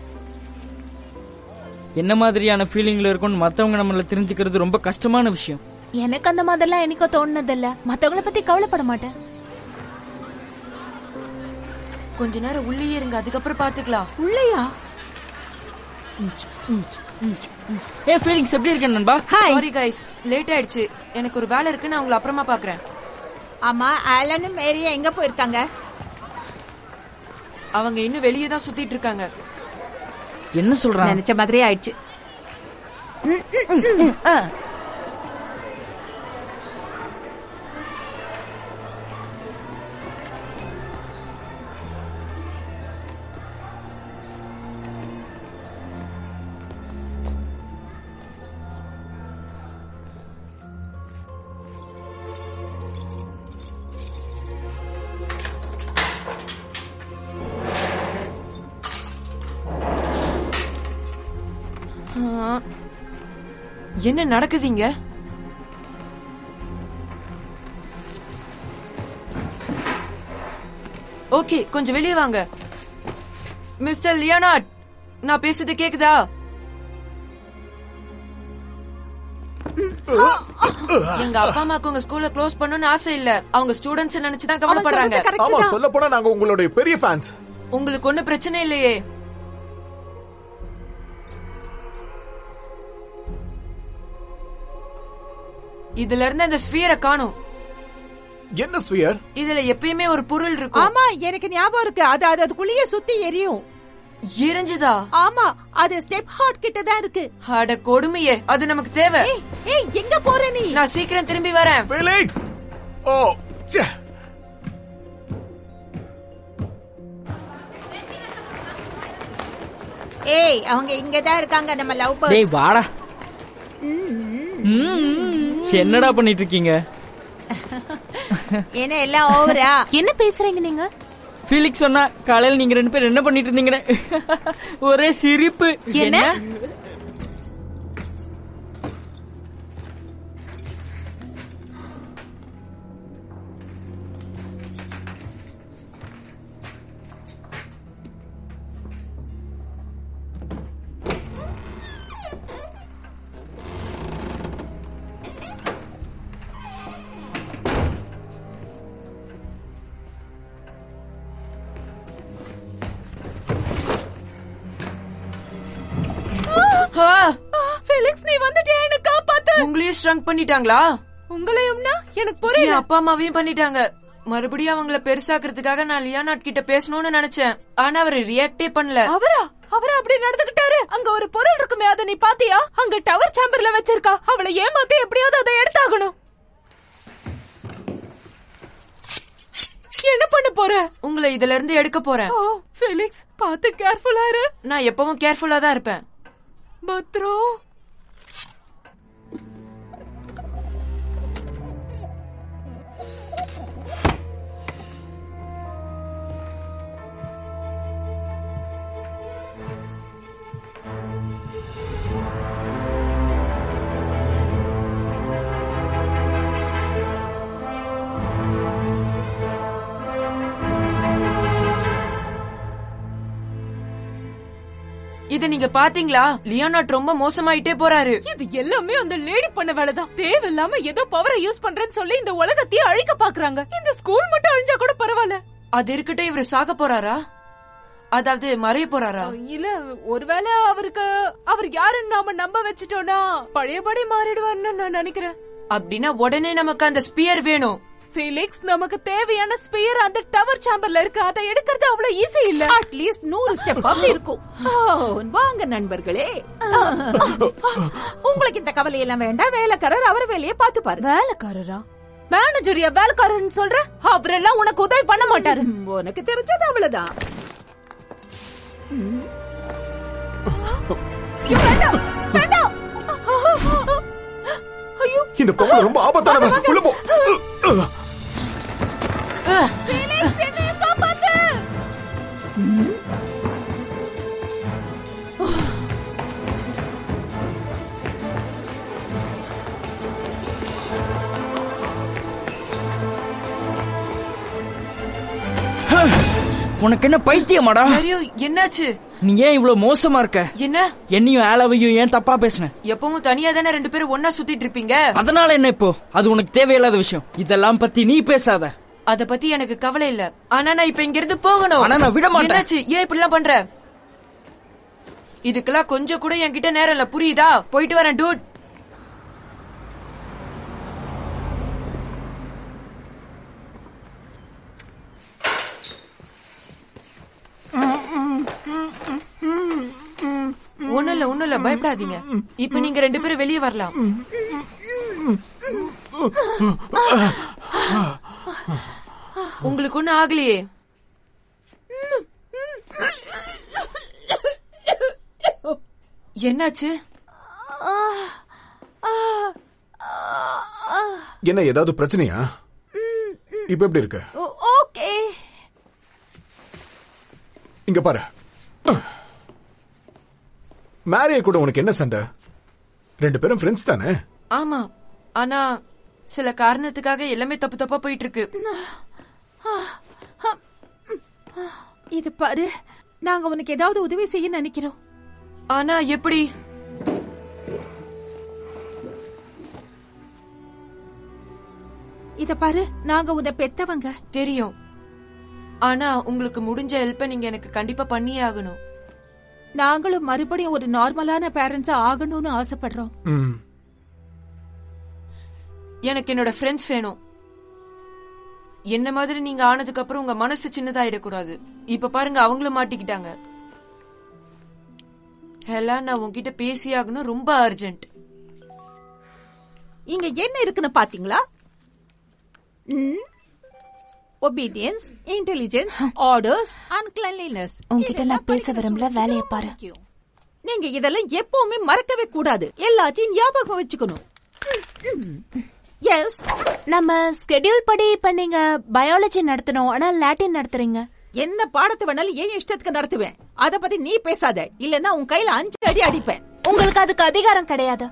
என்ன மாதிரியான ஃபீலிங்ல இருக்கும்னு மத்தவங்க நம்மள தெரிஞ்சுக்கிறது ரொம்ப கஷ்டமான விஷயம். எனக்கு அந்த மாதிரிலாம் எனக்கோ தோணுனதில்ல. மத்தவங்கள பத்தி கவலைப்பட மாட்டேன். கொஞ்ச நேரம் உள்ளே இருங்க, அதுக்கப்புறம் பாத்துக்கலாம். உள்ளயா? ஏ ஃபீலிங்ஸ், எப்படி இருக்க நண்பா? சாரி கைஸ், லேட் ஆயிடுச்சு. எனக்கு ஒரு வேலை இருக்கு, நான் உங்களை அப்புறமா பாக்குறேன். ஆமா, ஆலனும் மேரியா எங்க போயிருக்காங்க? அவங்க இன்னும் வெளியே தான் சுத்திட்டு இருக்காங்க. என்ன சொல்றாங்க? நினைச்ச மாதிரி ஆயிடுச்சு. என்ன நடக்குதுங்க? ஓகே, கொஞ்சம் வெளியே வாங்க. மிஸ்டர் லியோனார்ட், நான் பேசுறது கேக்குதா? எங்க அப்பா அம்மாக்கு உங்க ஸ்கூல்ல க்ளோஸ் பண்ணணும்னு ஆசை இல்ல. அவங்க ஸ்டூடெண்ட்ஸ் நினைச்சுதான் கவலைப்படுறாங்க. ஆமா, சொல்ல போனா நாங்க உங்களுடைய பெரிய ஃபேன்ஸ். உங்களுக்கு ஒன்னும் பிரச்சனை இல்லையே? இதுல இருந்து அந்த ஸ்பியரை காணும். என்ன ஸ்பியர்? இதுல எப்பயுமே ஒரு பொருள் இருக்கும். ஆமா, எனக்கு ஞாபகம் இருக்கு. அது அது அதுக்குள்ளேயே சுத்தி எரியும். எரிஞ்சுதா? ஆமா, அது ஸ்டெப் ஹார்ட் கிட்ட தான் இருக்கு. அட கொடுமையே, அது நமக்கு தேவை. ஏய், எங்க போற நீ? நான் சீக்கிரம் திரும்பி வரேன். ஃபெலிக்ஸ்! ஓ, ச்சே. ஏய், அவங்க இங்க தான் இருக்காங்க, நம்ம லவ் பேர்ட்ஸ். டேய் வாடா. என்னடா பண்ணிட்டு இருக்கீங்க? என்ன எல்லாம் ஓவரா? என்ன பேசுறீங்க நீங்க? ஃபீலிக்ஸ் சொன்னா காலையில நீங்க ரெண்டு பேரும் என்ன பண்ணிட்டு இருந்தீங்க? ஒரே சிரிப்பு. என்ன? ஃபெலிக்ஸ், நீ வந்துட்டியா? என்ன காப்பாத்து. உங்களையும் ஸ்ட்ரங்க் பண்ணிட்டாங்களா? உங்களையும்னா எனக்கு புரியல. அப்பா அம்மாவையும் பண்ணிட்டாங்க. மறுபடியும் அவங்கள பெருசாக்குறதுக்காக நான் லியானாட் கிட்ட பேசணும்னு நினைச்சேன். ஆனா அவரு ரியாக்டே பண்ணல. அவரா அவரா அப்படி நடந்துகிட்டாரு? அங்க ஒரு பொருள் இருக்குமே, அத நீ பாத்தியா? அங்க டவர் சேம்பர்ல வச்சிருக்கா. அவளை ஏமாத்தி எப்படியாவது அதை எடுத்தாகணும். என்ன பண்ண போற? உங்களை இதுல இருந்து எடுக்க போறேன். ஃபெலிக்ஸ், பாத்து கேர்ஃபுல்லா இரு. நான் எப்பவும் கேர்ஃபுல்லா தான் இருப்பேன். பத்ரம், இத நீங்க பாத்தீங்களா? லியோனார்ட் ரொம்ப மோசமாயிட்டே போறாரு. இது எல்லாமே அந்த லேடி பண்ண வேலைதான். தேவையில்லாம ஏதோ பவரை யூஸ் பண்றேன்னு சொல்லி இந்த உலகத்தையே அழிக்க பாக்குறாங்க. இந்த ஸ்கூல் மட்டும் அழிஞ்சா கூட பரவாயில்ல. அது இருக்கட்டும், இவரு சாக போறாரா? அதாவது மறைய போறாரா? இல்ல, ஒருவேளை அவருக்கு அவர் யாருன்னு நாம நம்ப வச்சுட்டோம்னா பழையபடி மாறிடுவார்னு நான் நினைக்கிறேன். அப்படின்னா உடனே நமக்கு அந்த ஸ்பியர் வேணும். ஃபெலிக்ஸ், நமக்கு தேவையான ஸ்பியர் அந்த டவர் சேம்பர்ல இருக்கு. அதை எடுக்கிறது அவ்வளவு ஈஸி இல்ல. அட்லீஸ்ட் நூறு ஸ்டெப் அப்படி இருக்கும். வாங்க நண்பர்களே, உங்களுக்கு இந்த கவலை எல்லாம் வேண்டாம். வேலைக்காரர் அவர் வேலையை பார்த்து பாரு. வேலைக்காரரா? மேனேஜரியா வேலைக்காரர்னு சொல்ற? அவரெல்லாம் உனக்கு உதவி பண்ண மாட்டாரு. உனக்கு தெரிஞ்சது அவ்வளவுதான். வேண்டாம், வேண்டாம். ஐயோ, இந்த பொண்ணு ரொம்ப ஆபத்தானவ. உள்ள போ. ஃபெலிக்ஸ், என்னை காப்பாத்து. உனக்கு என்ன பைத்தியமாடா? என்னாச்சு? நீ ஏன் இவ்வளவு மோசமா இருக்க? என்ன? என்னையும் ஆலாவையும் ஏன் தப்பா பேசுன? எப்பவும் தனியா தானே ரெண்டு பேரும் ஒன்னா சுத்திட்டு இருப்பீங்க. அதனால என்ன இப்போ? அது உனக்கு தேவையில்லாத விஷயம். இதெல்லாம் பத்தி நீ பேசாத. அத பத்தி எனக்கு கவலை இல்ல. ஆனா நான் இப்ப இங்க இருந்து போகணும். ஆனா நான் விட மாட்டேன். என்னாச்சு? ஏன் இப்படி எல்லாம் பண்ற? இதுக்கெல்லாம் கொஞ்சம் கூட என்கிட்ட நேரம் இல்ல, புரியுதா? போயிட்டு வரேன் டூட். ஒண்ணும் இல்ல, ஒண்ணும் இல்ல, பயப்படாதீங்க. இப்ப நீங்க ரெண்டு பேரும் வெளியே வரலாம். உங்களுக்கு ஒண்ணும் ஆகலையே? என்னாச்சு? என்ன, ஏதாவது பிரச்சனையா? இப்ப எப்படி இருக்கு? ஓகே, இங்க பாரு. மேரிய கூட உனக்கு என்ன சண்டை? ரெண்டு பேரும் ஃப்ரெண்ட்ஸ் தானே? ஆமா, ஆனா சில காரணத்துக்காக எல்லாமே தப்பு தப்பா போயிட்டு இருக்கு. இது பாரு, நாங்க உனக்கு ஏதாவது உதவி செய்ய நினைக்கிறோம். ஆனா எப்படி? இத பாரு, நாங்க உன்னை பெத்தவங்க. தெரியும், ஆனா உங்களுக்கு முடிஞ்ச ஹெல்ப்ப நீங்க எனக்கு கண்டிப்பா பண்ணியே ஆகணும். நாங்களும் மறுபடியும் ஒரு நார்மலான பேரண்ட்ஸா ஆகணும்னு ஆசைப்படுறோம். எனக்கு என்னோட ஃப்ரெண்ட்ஸ் வேணும். என்ன மாதிரி நீங்க ஆனதுக்கு அப்புறம் உங்க மனசு சின்னதாயிடக்கூடாது. இப்ப பாருங்க அவங்களும் மாட்டிக்கிட்டாங்க. ஹெலா, நான் உன்கிட்ட பேசியாகணும், ரொம்ப அர்ஜென்ட். இங்க என்ன இருக்குன்னு பாத்தீங்களா? Obedience, intelligence, orders and cleanliness. உன்கிட்ட நான் பேச விரும்பல, வேலைய பாரு. நீங்க இதெல்லாம் எப்பவுமே மறக்கவே கூடாது. எல்லாத்தையும் ஞாபகம் வச்சுக்கணும். எஸ், நம்ம ஸ்கெடியூல் படி இப்ப நீங்க பயாலஜி நடத்தணும், ஆனா லாட்டின் நடத்துறீங்க. என்ன பாடத்தை வேணாலும் ஏன் இஷ்டத்துக்கு நடத்துவேன். அத பத்தி நீ பேசாத, இல்லன்னா உன் கையில அஞ்சு அடி அடிப்பேன். உங்களுக்கு அதுக்கு அதிகாரம் கிடையாது.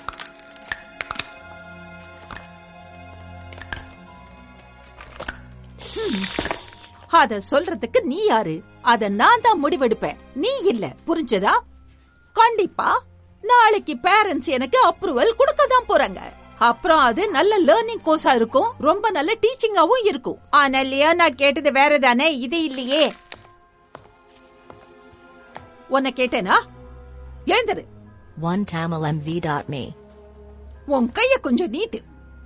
அத சொல்றதுக்கு நீ யாரு? அத நான் தான் முடிவெடுப்பேன், நீ இல்ல. புரிஞ்சதா? கண்டிப்பா நாளைக்கு பேரண்ட்ஸ் எனக்கு அப்ரூவல் கொடுக்க தான் போறாங்க. அப்புறம் அது நல்ல லேர்னிங் கோர்ஸா இருக்கும், ரொம்ப நல்ல டீச்சிங்காவும் இருக்கும். ஆனா லியோனார்ட் கேட்டது வேற தானே, இது இல்லையே. உன்னை கேட்டேனா? எழுந்தது. one tamil m v dot me. உன் கைய கொஞ்சம் நீட்டு.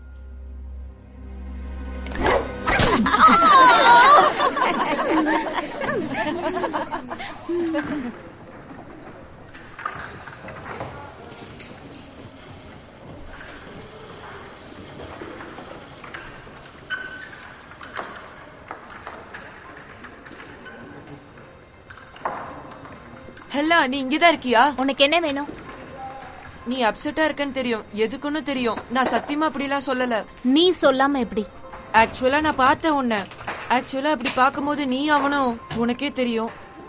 ஹெல்லா, நீ இங்கதான் இருக்கியா? உனக்கு என்ன வேணும்? நீ அப்செட்டா இருக்கன்னு தெரியும், எதுக்குன்னு தெரியும். நான் சத்தியமா அப்படிலாம் சொல்லல. நீ சொல்லாம எப்படி? ஆக்சுவலா நான் பார்த்தேன் உன்னை. ஆக்சுவலா அப்படி பார்க்கும்போது நீ அவனும் உனக்கே தெரியும்.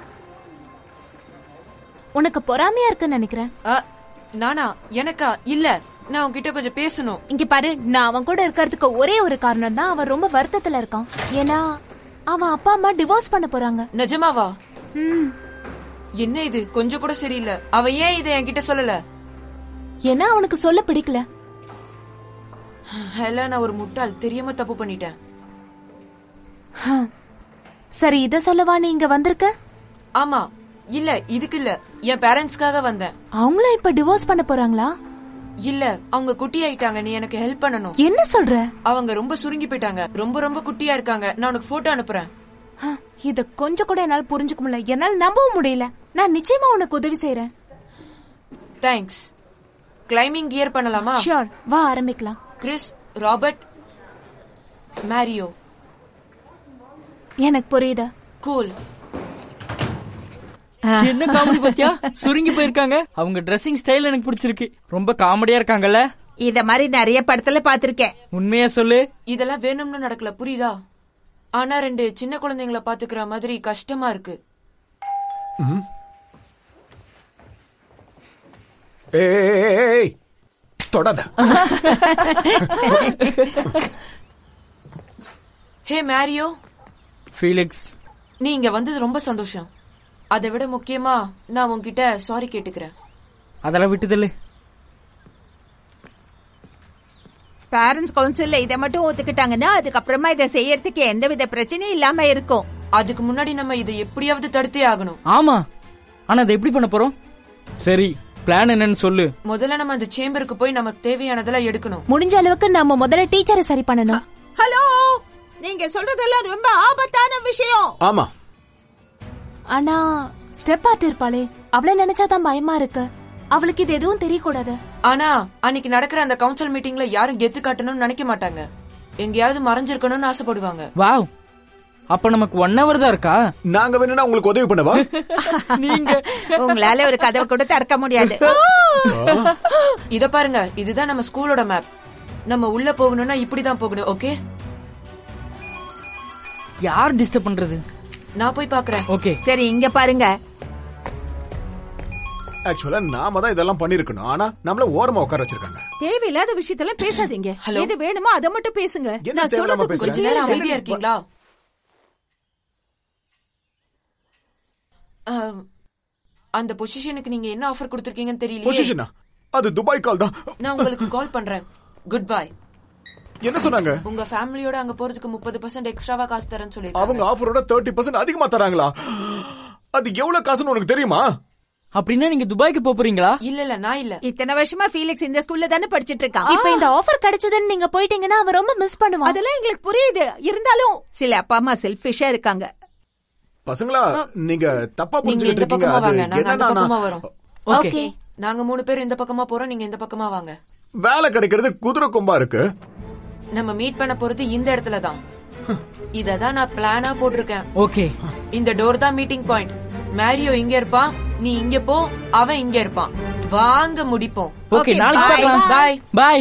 உனக்கு பொறாமையா இருக்குன்னு நினைக்கிறேன். நானா? எனக்கா? இல்ல, நான் உன்கிட்ட கொஞ்சம் பேசணும். இங்க பாரு, நான் அவன் கூட இருக்கிறதுக்கு ஒரே ஒரு காரணம் தான், அவன் ரொம்ப வருத்தத்துல இருக்கான். ஏன்னா அவன் அப்பா அம்மா டிவோர்ஸ் பண்ண போறாங்க. நிஜமாவா? ம். என்ன இது கொஞ்சம் கூட சரியில்லை. அவ ஏன் இதை என்கிட்ட சொல்லல? ஏன்னா அவனுக்கு சொல்ல பிடிக்கல. ஹெலா, நான் ஒரு முட்டாள், தெரியாம தப்பு பண்ணிட்டேன். சரி, இத சொல்லவா நீ இங்க வந்திருக்க? ஆமா. இல்ல, இதுக்கு இல்ல, என் பேரண்ட்ஸ்க்காக வந்தேன். அவங்கள இப்ப டிவோர்ஸ் பண்ண போறாங்களா? இல்ல, அவங்க குட்டி ஆயிட்டாங்க. நீ எனக்கு ஹெல்ப் பண்ணணும். என்ன சொல்ற? அவங்க ரொம்ப சுருங்கி போயிட்டாங்க, ரொம்ப ரொம்ப குட்டியா இருக்காங்க. நான் உனக்கு போட்டோ அனுப்புறேன். இத கொஞ்சம் கூட என்னால புரிஞ்சுக்க முடியல, என்னால நம்பவும் முடியல. நான் நிச்சயமா உனக்கு உதவி செய்யறேன். தேங்க்ஸ். கிளைம்பிங் கியர் பண்ணலாமா? ஷூர், வா ஆரம்பிக்கலாம். Chris, Robert, Mario. எனக்கு புரியுது. கூல். என்ன காமெடி பத்தியா? சுருங்கி போயிருக்காங்க. அவங்க ட்ரெஸ்ஸிங் ஸ்டைல் எனக்கு பிடிச்சிருக்கு. ரொம்ப காமெடியா இருக்காங்கல்ல. இத மாதிரி நிறைய படத்துல பாத்திருக்கேன். உண்மையா சொல்லு. இதெல்லாம் வேணும்னு நடக்கல, புரியுதா? ஆனா ரெண்டு சின்ன குழந்தைங்களை பாத்துக்கிற மாதிரி கஷ்டமா இருக்கு. ஏய், தொடாத. ஹே மேரியோ. ஃபீலிக்ஸ், நீ இங்க வந்தது ரொம்ப சந்தோஷம். அதை விட முக்கியமா நான் உன்கிட்ட சாரி கேட்டுக்கிறேன். அதெல்லாம் விட்டுதல்லு. பேரண்ட்ஸ் கவுன்சில்ல இதை மட்டும் ஒத்துக்கிட்டாங்கன்னா அதுக்கப்புறமா இதை செய்யறதுக்கு எந்தவித பிரச்சனையும் இல்லாம இருக்கும். அதுக்கு முன்னாடி நம்ம இதை எப்படியாவது தடுத்தே ஆகணும். ஆமா, ஆனா அதை எப்படி பண்ண போறோம்? சரி, பிளான் என்னன்னு சொல்லு. முதல்ல நம்ம அந்த சேம்பருக்கு போய் நமக்கு தேவையானதெல்லாம் எடுக்கணும். முடிஞ்ச அளவுக்கு நம்ம முதல்ல டீச்சரை சரி பண்ணணும். ஹலோ, நீங்க சொல்றதெல்லாம் ரொம்ப ஆபத்தான விஷயம். ஆமா, ஆனா ஸ்டெப் ஆர்ட் இருப்பாளே, அவளை நினைச்சாதான் பயமா இருக்கு. அவளுக்கு இது எதுவும் தெரியக்கூடாது. ஆனா அன்னைக்கு நடக்கிற அந்த கவுன்சில் மீட்டிங்ல யாரும் கெத்து காட்டணும்னு நினைக்க மாட்டாங்க. எங்கேயாவது மறைஞ்சிருக்கணும்னு ஆசைப்படுவாங்க. வாவ், அப்ப நமக்கு ஒன் ஹவர் தான் இருக்கா? நாங்க வேணும்னா உங்களுக்கு உதவி பண்ணவா? நீங்க உங்களால ஒரு கதவை கூட திறக்க முடியாது. இத பாருங்க, இதுதான் நம்ம ஸ்கூலோட மேப். நம்ம உள்ள போகணும்னா இப்படிதான் போகணும். ஓகே, யார் டிஸ்டர்ப் பண்றது? நான் போய் பாக்குறேன். ஓகே, சரி, இங்க பாருங்க. ஆக்சுவலா நாம தான் இதெல்லாம் பண்ணிருக்கணும். ஆனா நம்மள ஓரமா உட்கார வச்சிருக்காங்க. தேவையில்லாத விஷயத்தெல்லாம் பேசாதீங்க. எது வேணுமோ அதை மட்டும் பேசுங்க. என்ன நான் தேவையில்லாம சொல்றது பேசுறேன்? கொஞ்ச நேரம் அமைதியா இருக்கீங்களா? அந்த பொசிஷனுக்கு நீங்க என்ன ஆஃபர் கொடுத்திருக்கீங்கன்னு தெரியல. பொசிஷனா? அது துபாய் கால் தான். நான் உங்களுக்கு கால் பண்றேன். Good bye. என்ன சொன்னாங்க? உங்க ஃபேமிலியோட அங்க போறதுக்கு முப்பது பர்சன்ட் எக்ஸ்ட்ராவா காசு தரேன்னு சொல்லிருக்காங்க. அவங்க ஆஃபரோட முப்பது பர்சன்ட் அதிகமா தராங்களா? அது எவ்வளவு காசுன்னு உனக்கு தெரியுமா? அப்படின்னா நீங்க துபாய்க்கு போறீங்களா? இல்ல இல்ல நான் இல்ல. இத்தனை வருஷமா ஃபீலிக்ஸ் இந்த ஸ்கூல்ல தானே படிச்சிட்டு இருக்கான். இப்ப இந்த ஆஃபர் கிடைச்சதுன்னு நீங்க போயிட்டீங்கன்னா அவ ரொம்ப மிஸ் பண்ணுவான். அதெல்லாம் எங்களுக்கு புரியுது. இருந்தாலும் சில அப்பா அம்மா செல்ஃபிஷா இருக்காங்க. பசங்களா நீங்க தப்பா நீங்க புரிஞ்சுக்கிட்டு இந்த இருக்கீங்க. பக்கமா அது வாங்க, நாங்க அந்த என்னன்னா பக்கமா வரோம். ஓகே. நாங்க மூணு பேர் இந்த பக்கமா போறோம், நீங்க இந்த பக்கமா வாங்க. வேலை கிடைக்கிறது குதிரை கொம்பா இருக்கு. நம்ம மீட் பண்ண போறது இந்த இடத்துல தான். இததான் நான் பிளானா போட்டிருக்கேன். ஓகே. இந்த டோர் தான் மீட்டிங் பாயிண்ட். மேரியோ இங்க இருப்பான், நீ இங்க போ, அவன் இங்க இருப்பான். வாங்க முடிப்போம். ஓகே, நாளைக்கு பார்க்கலாம். By by.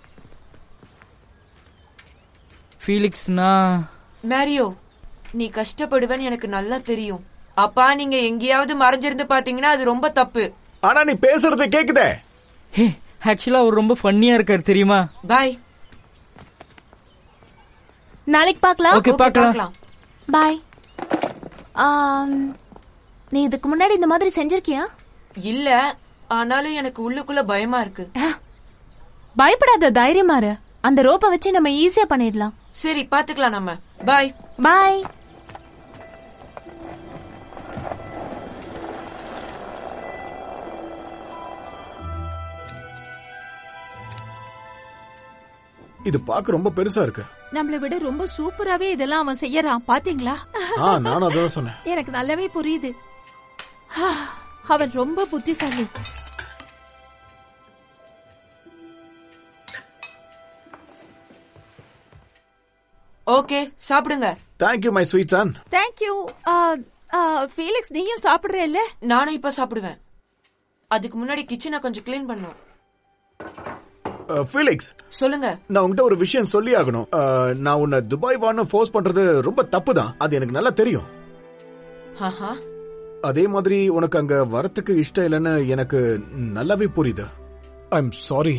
ஃபீலிக்ஸ்னா மேரியோ, நீ கஷ்டப்படுவேன்னு எனக்கு நல்லா தெரியும். அப்பா நீங்க எங்கேயாவது மறைஞ்சிருந்து பாத்தீங்கன்னா அது ரொம்ப தப்பு. ஆனா நீ பேசுறதை கேக்குதே. ஹே, ஆக்சுவலா அவர் ரொம்ப ஃபன்னியா இருக்காரு தெரியுமா? பை. நாளைக்கு பார்க்கலாம். ஓகே, பார்க்கலாம். பை. நீ இதுக்கு முன்னாடி இந்த மாதிரி செஞ்சிருக்கியா? இல்ல, ஆனாலும் எனக்கு உள்ளுக்குள்ள பயமா இருக்கு. பயப்படாத, தைரியமா இரு. அந்த ரோப்பை வச்சு நம்ம ஈஸியா பண்ணிடலாம். சரி, பாத்துக்கலாம் நம்ம. Bye bye. இது பாக்க ரொம்ப பெருசா இருக்கு. நம்மளை விட ரொம்ப சூப்பராவே இதெல்லாம் அவன் செய்யறான். பாத்தீங்களா? ஆ, நானும் அதான் சொன்னேன். எனக்கு நல்லாவே புரியுது. அவன் ரொம்ப புத்திசாலி. ஓகே, சாப்பிடுங்க. Thank you my sweet son. Thank you. Felix, நீயும் சாப்பிடுற இல்ல? நானும் இப்ப சாப்பிடுவேன். அதுக்கு முன்னாடி கிச்சனை கொஞ்சம் கிளீன் பண்ணும். ஃபீலிக்ஸ், சொல்லுங்க. நான் உன்கிட்ட ஒரு விஷயம் சொல்லி ஆகணும். நான் உன்னை துபாய் வான்னு ஃபோர்ஸ் பண்றது ரொம்ப தப்பு தான். அது எனக்கு நல்லா தெரியும். ஆஹா. அதே மாதிரி உனக்கு அங்க வரத்துக்கு இஷ்டம் இல்லைன்னு எனக்கு நல்லாவே புரியுது. I am sorry.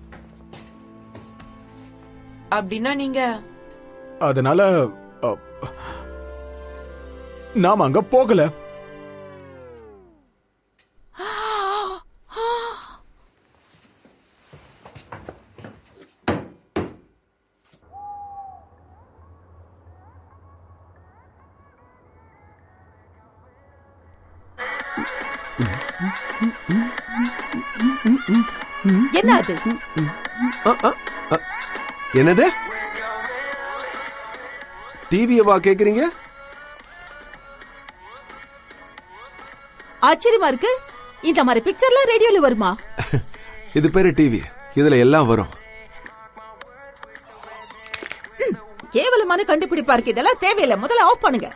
அப்படின்னா நீங்க அதனால நாம அங்க போகல. என்ன அது? என்னது? டிவியவா கேக்குறீங்க? ஆச்சரியமா இருக்கு. இந்த மாதிரி பிக்சர்லாம் ரேடியோல வருமா? இது பேரு டிவி. இதுல எல்லாம் வரும். கேவலமான கண்டுபிடிப்பா இருக்கு. இதெல்லாம் தேவையில்லை. முதல்ல ஆஃப் பண்ணுங்க.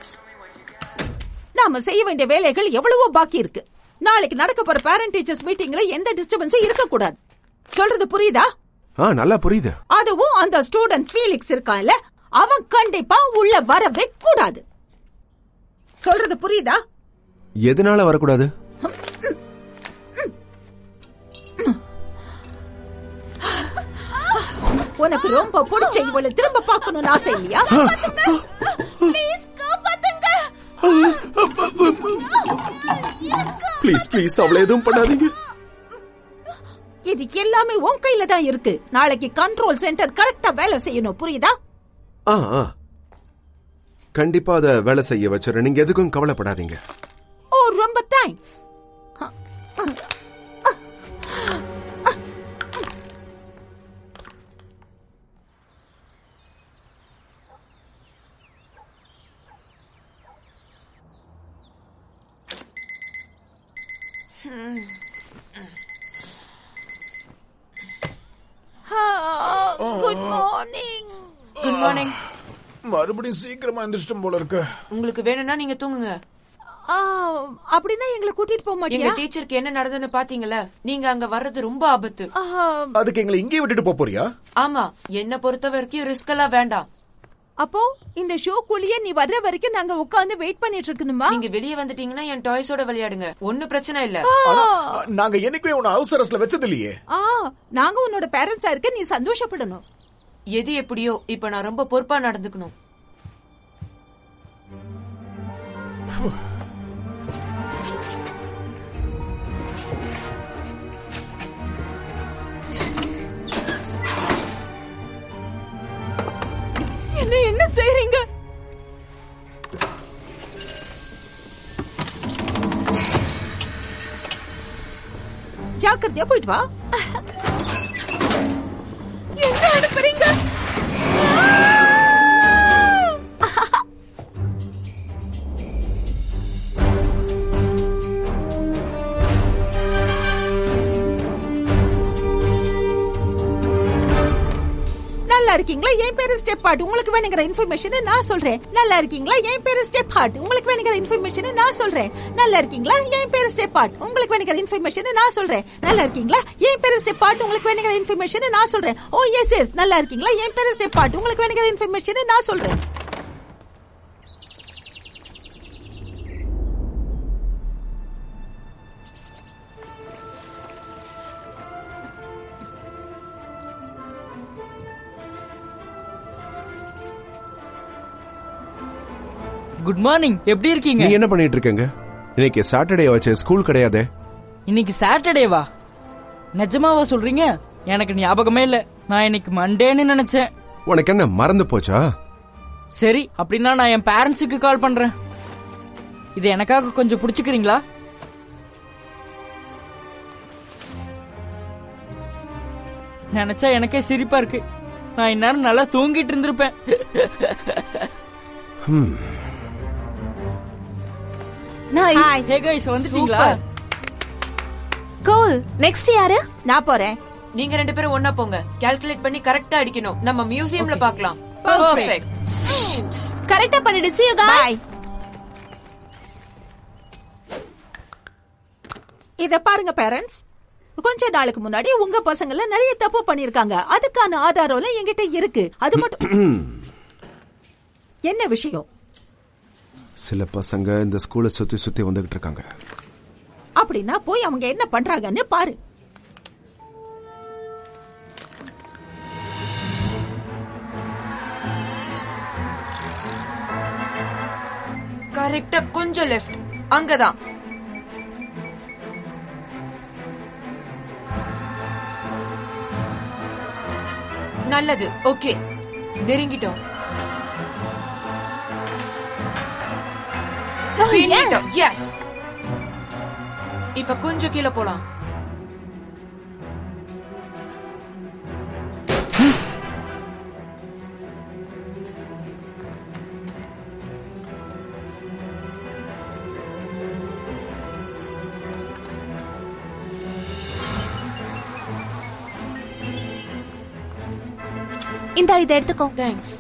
நாம செய்ய வேண்டிய வேலைகள் எவ்வளவோ பாக்கி இருக்கு. நாளைக்கு நடக்க போற பேரண்ட் டீச்சர்ஸ் மீட்டிங்ல எந்த டிஸ்டர்பன்ஸும் இருக்க கூடாது. சொல்றது புரியுதா? ஆ, நல்லா புரியுது. அதுவும் அந்த ஸ்டூடெண்ட் ஃபீலிக்ஸ் இருக்கான்ல, அவன் கண்டிப்பா உள்ள வரவே கூடாது. சொல்றது புரியுதா? எதனால வரக்கூடாது? உனக்கு ரொம்ப பிடிச்ச இவளை திரும்ப பார்க்கணும்னு ஆசை இல்லையா? ப்ளீஸ் ப்ளீஸ் அவளை எதுவும் பண்ணாதீங்க. இது எல்லாமே உன் கையில தான் இருக்கு. நாளைக்கு கண்ட்ரோல் சென்டர் கரெக்டா வேலை செய்யணும். புரியுதா? ஆ, ஆ. கண்டிப்பா அத வேலை செய்ய வச்சிடறேன். நீங்க எதுக்கும் கவலைப்படாதீங்க. ஓ, ரொம்ப thanks. Good morning. Good morning. மறுபடியும் சீக்கிரமா எந்திரிச்சிட்டோம் போல இருக்கு. உங்களுக்கு வேணும்னா நீங்க தூங்குங்க. அப்படின்னா எங்களை கூட்டிட்டு போக எங்க மாட்டியா? டீச்சருக்கு என்ன நடந்ததுன்னு பாத்தீங்கல்ல. நீங்க அங்க வர்றது ரொம்ப ஆபத்து. அதுக்கு எங்களை இங்கே விட்டுட்டு போப் போறியா? ஆமா, என்ன பொறுத்த வரைக்கும் ரிஸ்க் எல்லாம் வேண்டாம். அப்போ இந்த ஷோக்குள்ளேயே நீ வர்ற வரைக்கும் நாங்க உட்கார்ந்து வெயிட் பண்ணிட்டு இருக்கணுமா? நீங்க வெளியே வந்துட்டீங்கன்னா என் டாய்ஸோட விளையாடுங்க. ஒன்னும் பிரச்சனை இல்ல. ஆனா, நாங்க என்னைக்குமே உன்னை அவசரஸ்ல வச்சது இல்லையே. ஆ, நாங்க உன்னோட பேரண்ட்ஸா இருக்க நீ சந்தோஷப்படணும். எது எப்படியோ இப்ப நான் ரொம்ப பொறுப்பா நடந்துக்கணும். என்ன என்ன செய்றீங்க? ஜாக்கிரதையா போயிட்டு வா. என்ன அனுப்புறீங்க? நல்லா இருக்கீங்களா? என் பேரு ஸ்டெப் ஹார்ட். உங்களுக்கு வேணுங்கிற இன்ஃபர்மேஷன் நான் சொல்றேன். நல்லா இருக்கீங்களா? என் பேரு ஸ்டெப் ஹார்ட். உங்களுக்கு வேணுங்கிற இன்ஃபர்மேஷன் நான் சொல்றேன். நல்லா இருக்கீங்களா? என் பேரு ஸ்டெப் ஹார்ட். உங்களுக்கு வேணுங்கிற இன்ஃபர்மேஷன் நான் சொல்றேன். நல்லா இருக்கீங்களா? என் பேரு ஸ்டெப் ஹார்ட். உங்களுக்கு வேணுங்கிற இன்ஃபர்மேஷன் நான் சொல்றேன். Oh yes yes. நல்லா இருக்கீங்களா? என் பேரு ஸ்டெப் ஹார்ட். உங்களுக்கு வேணுங்கிற இன்ஃபர்மேஷன் நான் சொல்றேன். Good morning. எப்படி இருக்கீங்க? நீங்க என்ன பண்ணிட்டு இருக்கீங்க? இன்னைக்கு சாட்டர்டே வச்சு ஸ்கூல் கிடையாது. இன்னைக்கு சாட்டர்டேவா? நிஜமாவா சொல்றீங்க? எனக்கு ஞாபகமே இல்ல. நான் இன்னைக்கு மண்டேன்னு நினைச்சேன். உனக்கு என்ன மறந்து போச்சா? சரி, அப்படின்னா நான் என் பேரண்ட்ஸுக்கு கால் பண்றேன். இது எனக்காக கொஞ்சம் புடிச்சுக்கிறீங்களா? நினைச்சா எனக்கே சிரிப்பா இருக்கு. நான் இந்நேரம் நல்லா தூங்கிட்டு இருந்திருப்பேன். நைஸ். ஹே गाइस, வந்துட்டீங்களா? கூல். நெக்ஸ்ட் யாரு? நான் போறேன். நீங்க ரெண்டு பேரும் ஒன்னா போங்க. கால்குலேட் பண்ணி கரெக்டா அடிக்கணும். நம்ம மியூசியம்ல பார்க்கலாம். பெர்ஃபெக்ட். கரெக்ட்டா பண்ணிடு. see you guys. Bye. இத பாருங்க பேரண்ட்ஸ், கொஞ்ச நாளுக்கு முன்னாடி உங்க பசங்கள நிறைய தப்பு பண்ணிருக்காங்க. அதுக்கான ஆதாரம் என்கிட்ட இருக்கு. அது மட்டும் என்ன விஷயம்? சில பசங்க இந்த ஸ்கூலை சுத்தி சுத்தி வந்துகிட்டு இருக்காங்க. அப்படின்னா போய் அவங்க என்ன பண்றாங்கன்னு பாரு. கரெக்டா கொஞ்சம் லெஃப்ட். அங்கதான். நல்லது. ஓகே, நெருங்கிட்டோம். எஸ். இப்ப கொஞ்சம் கீழே போலாம். இந்த இதை எடுத்துக்கோ. தேங்க்ஸ்.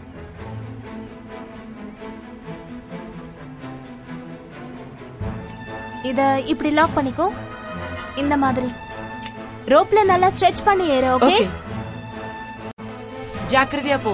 இத இப்படி லாக் பண்ணிக்கோ. இந்த மாதிரி ரோப்ல நல்லா ஸ்ட்ரெச் பண்ணி ஏறு. ஓகே, ஜாக்கிரதையா போ.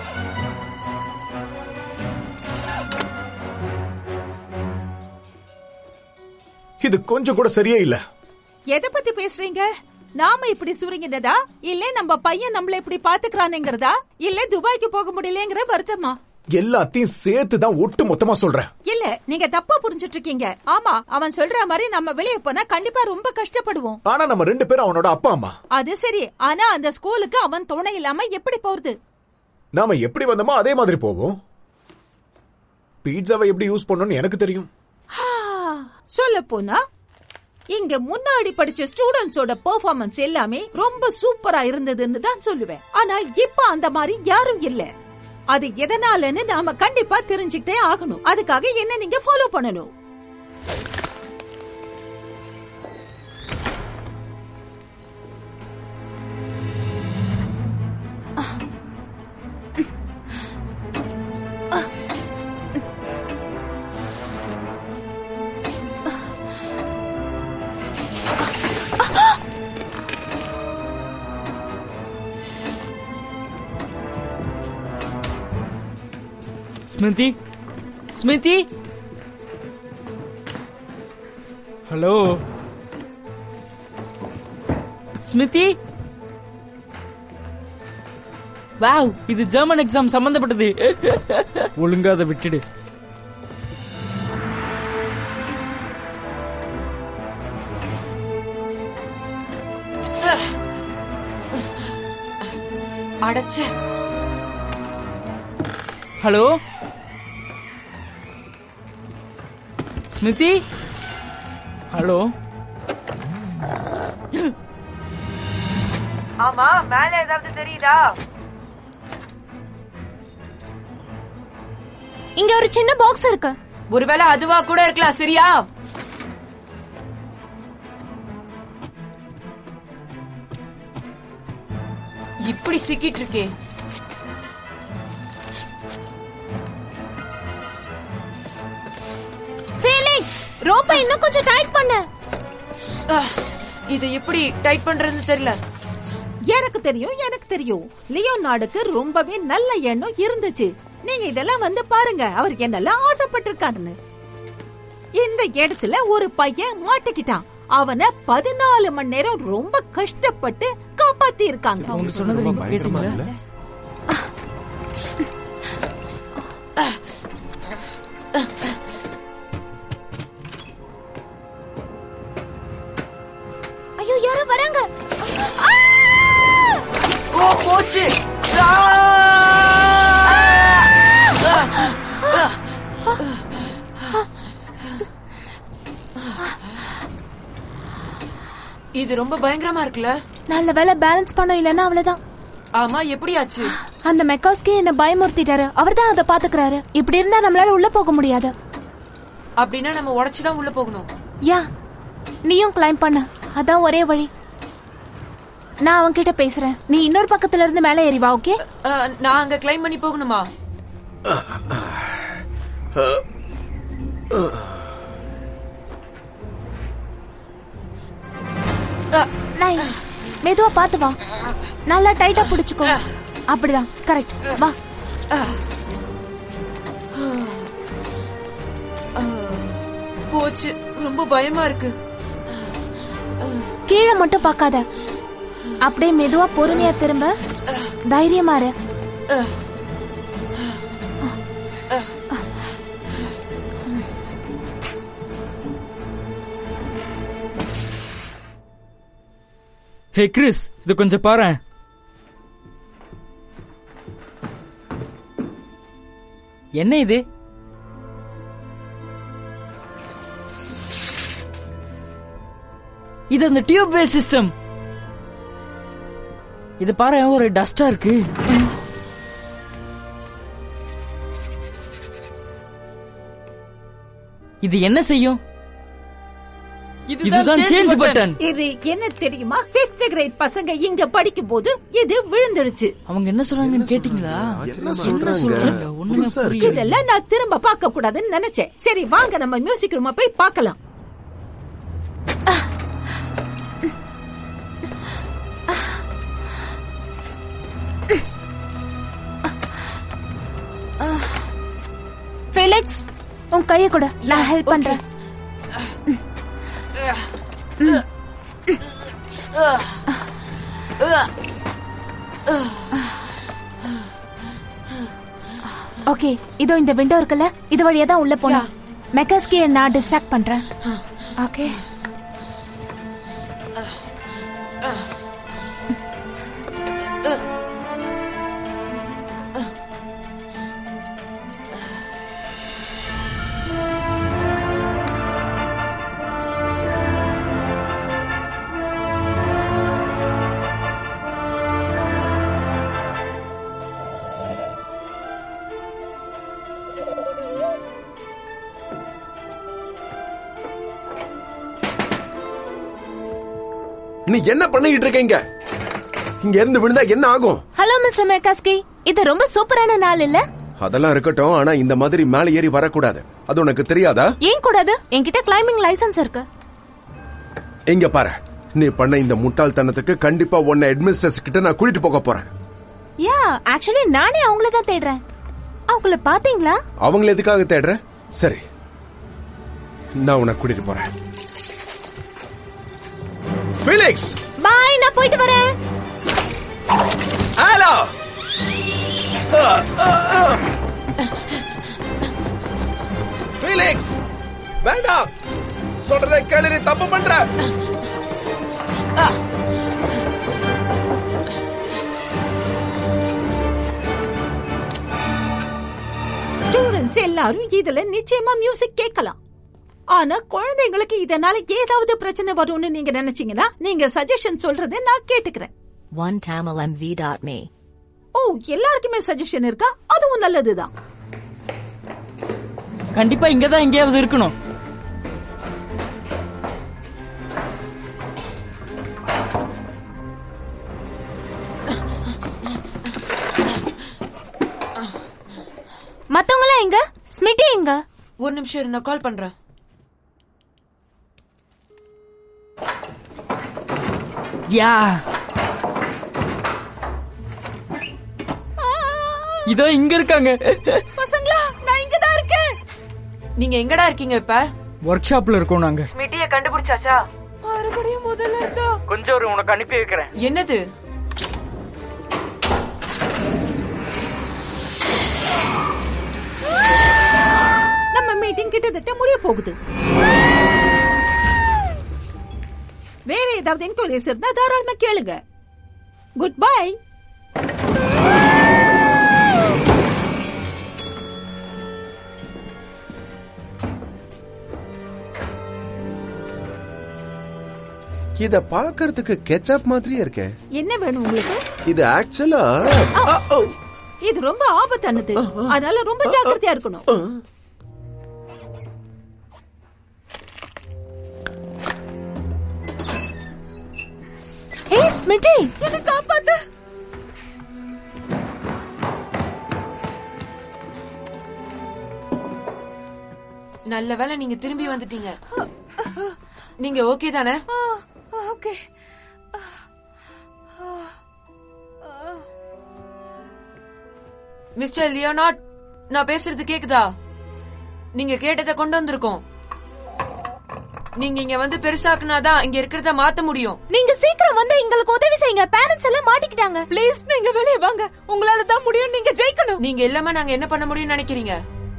இது கொஞ்சம் கூட சரியே இல்ல. எதை பத்தி பேசுறீங்க? நாம இப்படி சுருங்கினதா, இல்ல நம்ம பையன் நம்மள இப்படி பாத்துக்கிறானுங்கிறதா, இல்ல துபாய்க்கு போக முடியலங்கிற வருத்தமா? எல்லாத்தையும் சேர்த்து தான் ஒட்டு மொத்தமா சொல்றேன். இல்ல, நீங்க தப்பா புரிஞ்சிட்டு இருக்கீங்க. ஆமா, அவன் சொல்ற மாதிரி நம்ம வெளியே போனா கண்டிப்பா ரொம்ப கஷ்டப்படுவோம். ஆனா நம்ம ரெண்டு பேரும் அவனோட அப்பா அம்மா. அது சரி, ஆனா அந்த ஸ்கூலுக்கு அவன் துணை இல்லாம எப்படி போறது? நாம எப்படி வந்தோமோ அதே மாதிரி போவோம். பீட்சாவை எப்படி யூஸ் பண்ணணும்னு எனக்கு தெரியும். சொல்ல போனா இங்க முன்னாடி படிச்ச ஸ்டூடெண்ட்ஸோட பெர்ஃபார்மன்ஸ் எல்லாமே ரொம்ப சூப்பரா இருந்ததுன்னு தான் சொல்லுவேன். ஆனா இப்ப அந்த மாதிரி யாரும் இல்ல. அது எதனாலன்னு நாம கண்டிப்பா தெரிஞ்சுக்கிட்டே ஆகணும். அதுக்காக என்ன நீங்க ஃபாலோ பண்ணணும். ஸ்மிருதி, ஸ்மிருதி, ஹலோ ஸ்மிருதி. வாவ், இது ஜெர்மன் எக்ஸாம் சம்பந்தப்பட்டது. ஒழுங்கா அதை விட்டுடு. அடச்ச. ஹலோ ஸ்மிருதி, ஹலோ ஆமா, மேல ஏதாவது தெரியுதா? இங்க ஒரு சின்ன பாக்ஸ் இருக்கு. ஒருவேளை அதுவா கூட இருக்கலாம். சரியா? இப்படி சிக்கிட்டு இருக்கே. ஃபீலிக்ஸ், ரோப்பை இன்னும் கொஞ்சம் டைட் பண்ணு. இது எப்படி டைட் பண்றதுன்னு தெரியல. எனக்கு தெரியும், எனக்கு தெரியும். லியோனார்டுக்கு ரொம்பவே நல்ல எண்ணம் இருந்துச்சு. நீங்க இதெல்லாம் வந்து பாருங்க, அவர் என்னெல்லாம் ஆசைப்பட்டிருக்காருன்னு. இந்த இடத்துல ஒரு பையன் மாட்டிக்கிட்டான். அவனை பதினாலு மணி நேரம் ரொம்ப கஷ்டப்பட்டு காப்பாத்தி இருக்காங்க. அவங்க சொன்னதை நீங்க கேட்டீங்களா? ஐயோ, யாரோ வராங்க. ஓ, போச்சு. இது ரொம்ப பயங்கரமா இருக்குல்ல. நல்ல வேளை பேலன்ஸ் பண்ண இல்லன்னா அவ்வளவுதான். ஆமா, எப்படி ஆச்சு? அந்த மெக்காஸ்கி என்ன பயமுறுத்திட்டாரு. அவர்தான் அதை பாத்துக்கிறாரு. இப்படி இருந்தா நம்மளால உள்ள போக முடியாது. அப்படின்னா நம்ம உடைச்சுதான் உள்ள போகணும். யா, நீயும் கிளைம் பண்ண. அதான் ஒரே வழி. நான் அவன் கிட்ட பேசுறேன். நீ இன்னொரு பக்கத்துல இருந்து மேல ஏறி வா. ஓகே? நான் அங்க கிளைம் பண்ணி போகணுமா? நைஸ். மெதுவா பாத்து வா. நல்லா டைட்டா புடிச்சுக்கோ. அப்படிதான், கரெக்ட். வா. போச்சு. ரொம்ப பயமா இருக்கு. கீழே மட்டும் பாக்காத. அப்படியே மெதுவா பொறுமையா திரும்ப. தைரியமா இரு. ஹே கிறிஸ், இது கொஞ்சம் பாரு. என்ன இது? இது அந்த டியூப் வே சிஸ்டம். இது பாரு, ஒரு டஸ்டா இருக்கு. இது என்ன செய்யும்? இதுதான் சேஞ்ச் பட்டன். இது என்ன தெரியுமா? ஃபிஃப்த் கிரேட் பசங்க இங்க படிக்கும் போது இது விழுந்துடுச்சு. அவங்க என்ன சொல்றாங்கன்னு கேட்டீங்களா? என்ன சொல்றாங்க? ஒண்ணுமே புரியல. இதெல்லாம் நான் திரும்ப பார்க்க கூடாதுன்னு நினைச்சேன். சரி வாங்க, நம்ம மியூசிக் ரூம் போய் பார்க்கலாம். ஃபெலிக்ஸ், உன் கையை கொடு. நான் ஹெல்ப் பண்றேன். ஓகே, இதோ இந்த விண்டோ இருக்குல்ல, இது வழியா தான் உள்ள போலாம். மெக்காஸ்கியை நான் டிஸ்ட்ராக்ட் பண்றேன். ஓகே. நீ என்ன பண்ணிட்டு இருக்கீங்க? இங்க இருந்து விழுந்தா என்ன ஆகும்? ஹலோ மிஸ்டர் மெக்காஸ்கி, இது ரொம்ப சூப்பரான நாள் இல்ல? அதெல்லாம் இருக்கட்டும், ஆனா இந்த மாதிரி மேல ஏறி வரக்கூடாது. அது உனக்கு தெரியாதா? ஏன் கூடாது? என்கிட்ட கிளைம்பிங் லைசன்ஸ் இருக்கு. இங்க பாரு, நீ பண்ண இந்த முட்டாள்தனத்துக்கு கண்டிப்பா உன்னை அட்மினிஸ்ட்ரேட்டர் கிட்ட நான் கூட்டிட்டு போக போறேன். யா, ஆக்சுவலி நானே அவங்கள தான் தேடுறேன். அவங்கள பாத்தீங்களா? அவங்கள எதுக்காக தேடுற? சரி, நான் உன்னை கூட்டிட்டு போறேன். ஃபெலிக்ஸ், பாய், நான் போயிட்டு வரேன். ஹலோ. ஃபெலிக்ஸ், வேண்டாம். சொல்றதை கேளு, நீ தப்பு பண்ற. ஸ்டூடெண்ட்ஸ் எல்லாரும் இதுல நிச்சயமா மியூசிக் கேட்கலாம். ஆனா குழந்தைங்களுக்கு இதனால ஏதாவது பிரச்சனை வரும்னு நீங்க நினைச்சீங்கன்னா நீங்க சஜஷன் சொல்றதை நான் கேட்டுக்கிறேன். one tamil m v dot me. ஓ, எல்லாருக்குமே சஜஷன் இருக்கா? அதுவும் நல்லதுதான். கண்டிப்பா இங்கதான் எங்கேயாவது இருக்கணும். மத்தவங்களா எங்க? ஸ்மிட்டி எங்க? ஒரு நிமிஷம் நான் கால் பண்றேன். யா இதோ இங்க இருக்காங்க. பசங்களா, நான் இங்கதான் இருக்கேன். நீங்க எங்கடா இருக்கீங்க இப்ப? ஒர்க் ஷாப்ல இருக்கோம் நாங்க. ஸ்மிட்டியை கண்டுபிடிச்சாச்சா? மறுபடியும் முதல்ல இருந்தா கொஞ்சம் ஒரு உனக்கு அனுப்பி வைக்கிறேன். என்னது? நம்ம மீட்டிங் கிட்டத்தட்ட முடிய போகுது. வேற ஏதாவது என்கொயரிஸ் இருந்தா தாராளமா கேளுங்க. Good bye. இத பாக்குறதுக்கு கெச்சப் மாதிரியே இருக்கே. என்ன வேணும் உங்களுக்கு? இது ஆக்சுவலா இது ரொம்ப ஆபத்தானது, அதனால ரொம்ப ஜாக்கிரதையா இருக்கணும். ஏய் ஸ்மிட்டி, என்ன காப்பாத்து. நல்ல வேளை நீங்க திரும்பி வந்துட்டீங்க. நீங்க ஓகே தானே? ஓகே. மிஸ்டர் லியோனார்ட், நான் பேசுறது கேக்குதா? நீங்க கேட்டதை கொண்டு வந்திருக்கோம். நீங்க இங்க வந்து பெருசாக்குனாதான் இங்க இருக்கிறத மாத்த முடியும். நீங்க சீக்கிரம் வந்து எங்களுக்கு உதவி செய்யுங்க. பேரண்ட்ஸ் எல்லாம் மாட்டிக்கிட்டாங்க. ப்ளீஸ் நீங்க வெளியே வாங்க. உங்களால தான் முடியும். நீங்க ஜெயிக்கணும். நீங்க எல்லாமே நாங்க என்ன பண்ண முடியும்னு நினைக்கிறீங்க?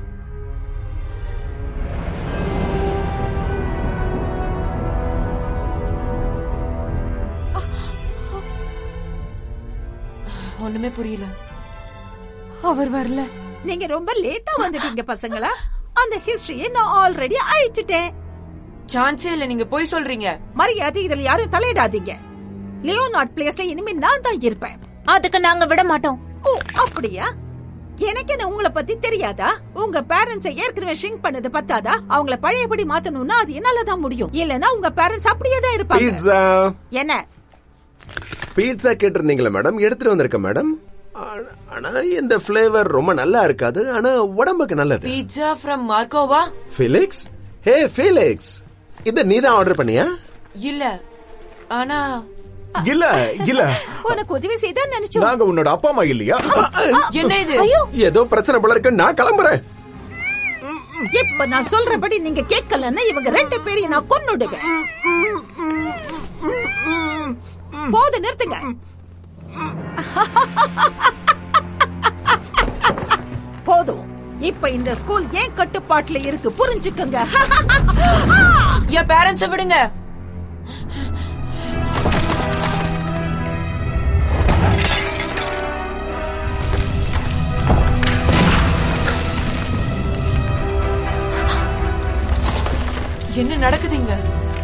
ஒண்ணுமே புரியல. அவர் வரல. நீங்க ரொம்ப லேட்டா வந்துட்டீங்க பசங்களா. அந்த ஹிஸ்டரியை நான் ஆல்ரெடி அழிச்சிட்டேன். சான்ஸே இல்ல. நீங்க போய் சொல்றீங்க. மரியாதை இதுல யாரும் தலையிடாதீங்க. லியோனார்ட் பிளேஸ்ல இனிமே நான் தான் இருப்பேன். அதுக்கு நாங்க விட மாட்டோம். ஓ, அப்படியா? எனக்கு என்ன உங்களை பத்தி தெரியாதா? உங்க பேரண்ட்ஸ் ஏற்கனவே ஷிங்க் பண்ணது பத்தாதா? அவங்கள பழையபடி மாத்தணும்னா அது என்னாலதான் முடியும். இல்லனா உங்க பேரண்ட்ஸ் அப்படியே தான் இருப்பாங்க. பீட்சா. என்ன பீட்சா கேட்டிருந்தீங்களா மேடம்? எடுத்துட்டு வந்திருக்கேன் மேடம். ஆனா இந்த ஃபிளேவர் ரொம்ப நல்லா இருக்காது, ஆனா உடம்புக்கு நல்லது. பீட்சா ஃப்ரம் மார்க்கோவா? ஃபெலிக்ஸ். ஹே ஃபெலிக்ஸ், இத நீதான் ஆர்டர் பண்ணியா? இல்ல, ஆனா இல்ல இல்ல உனக்கு உதவி செய்தா நினைச்சோம். நாங்க உன்னோட அப்பா அம்மா இல்லையா? என்ன இது? ஏதோ பிரச்சனை போல இருக்கு. நான் கிளம்புறேன். இப்ப நான் சொல்றபடி நீங்க கேட்கலன்னா இவங்க ரெண்டு பேரையும் நான் கொன்னுடுவேன். போது, நிறுத்துங்க. போதும். இப்ப இந்த ஸ்கூல் ஏன் கட்டுப்பாட்டுல இருக்கு புரிஞ்சுக்கங்க. என் பேரண்ட்ஸை விடுங்க. என்ன நடக்குதுங்க?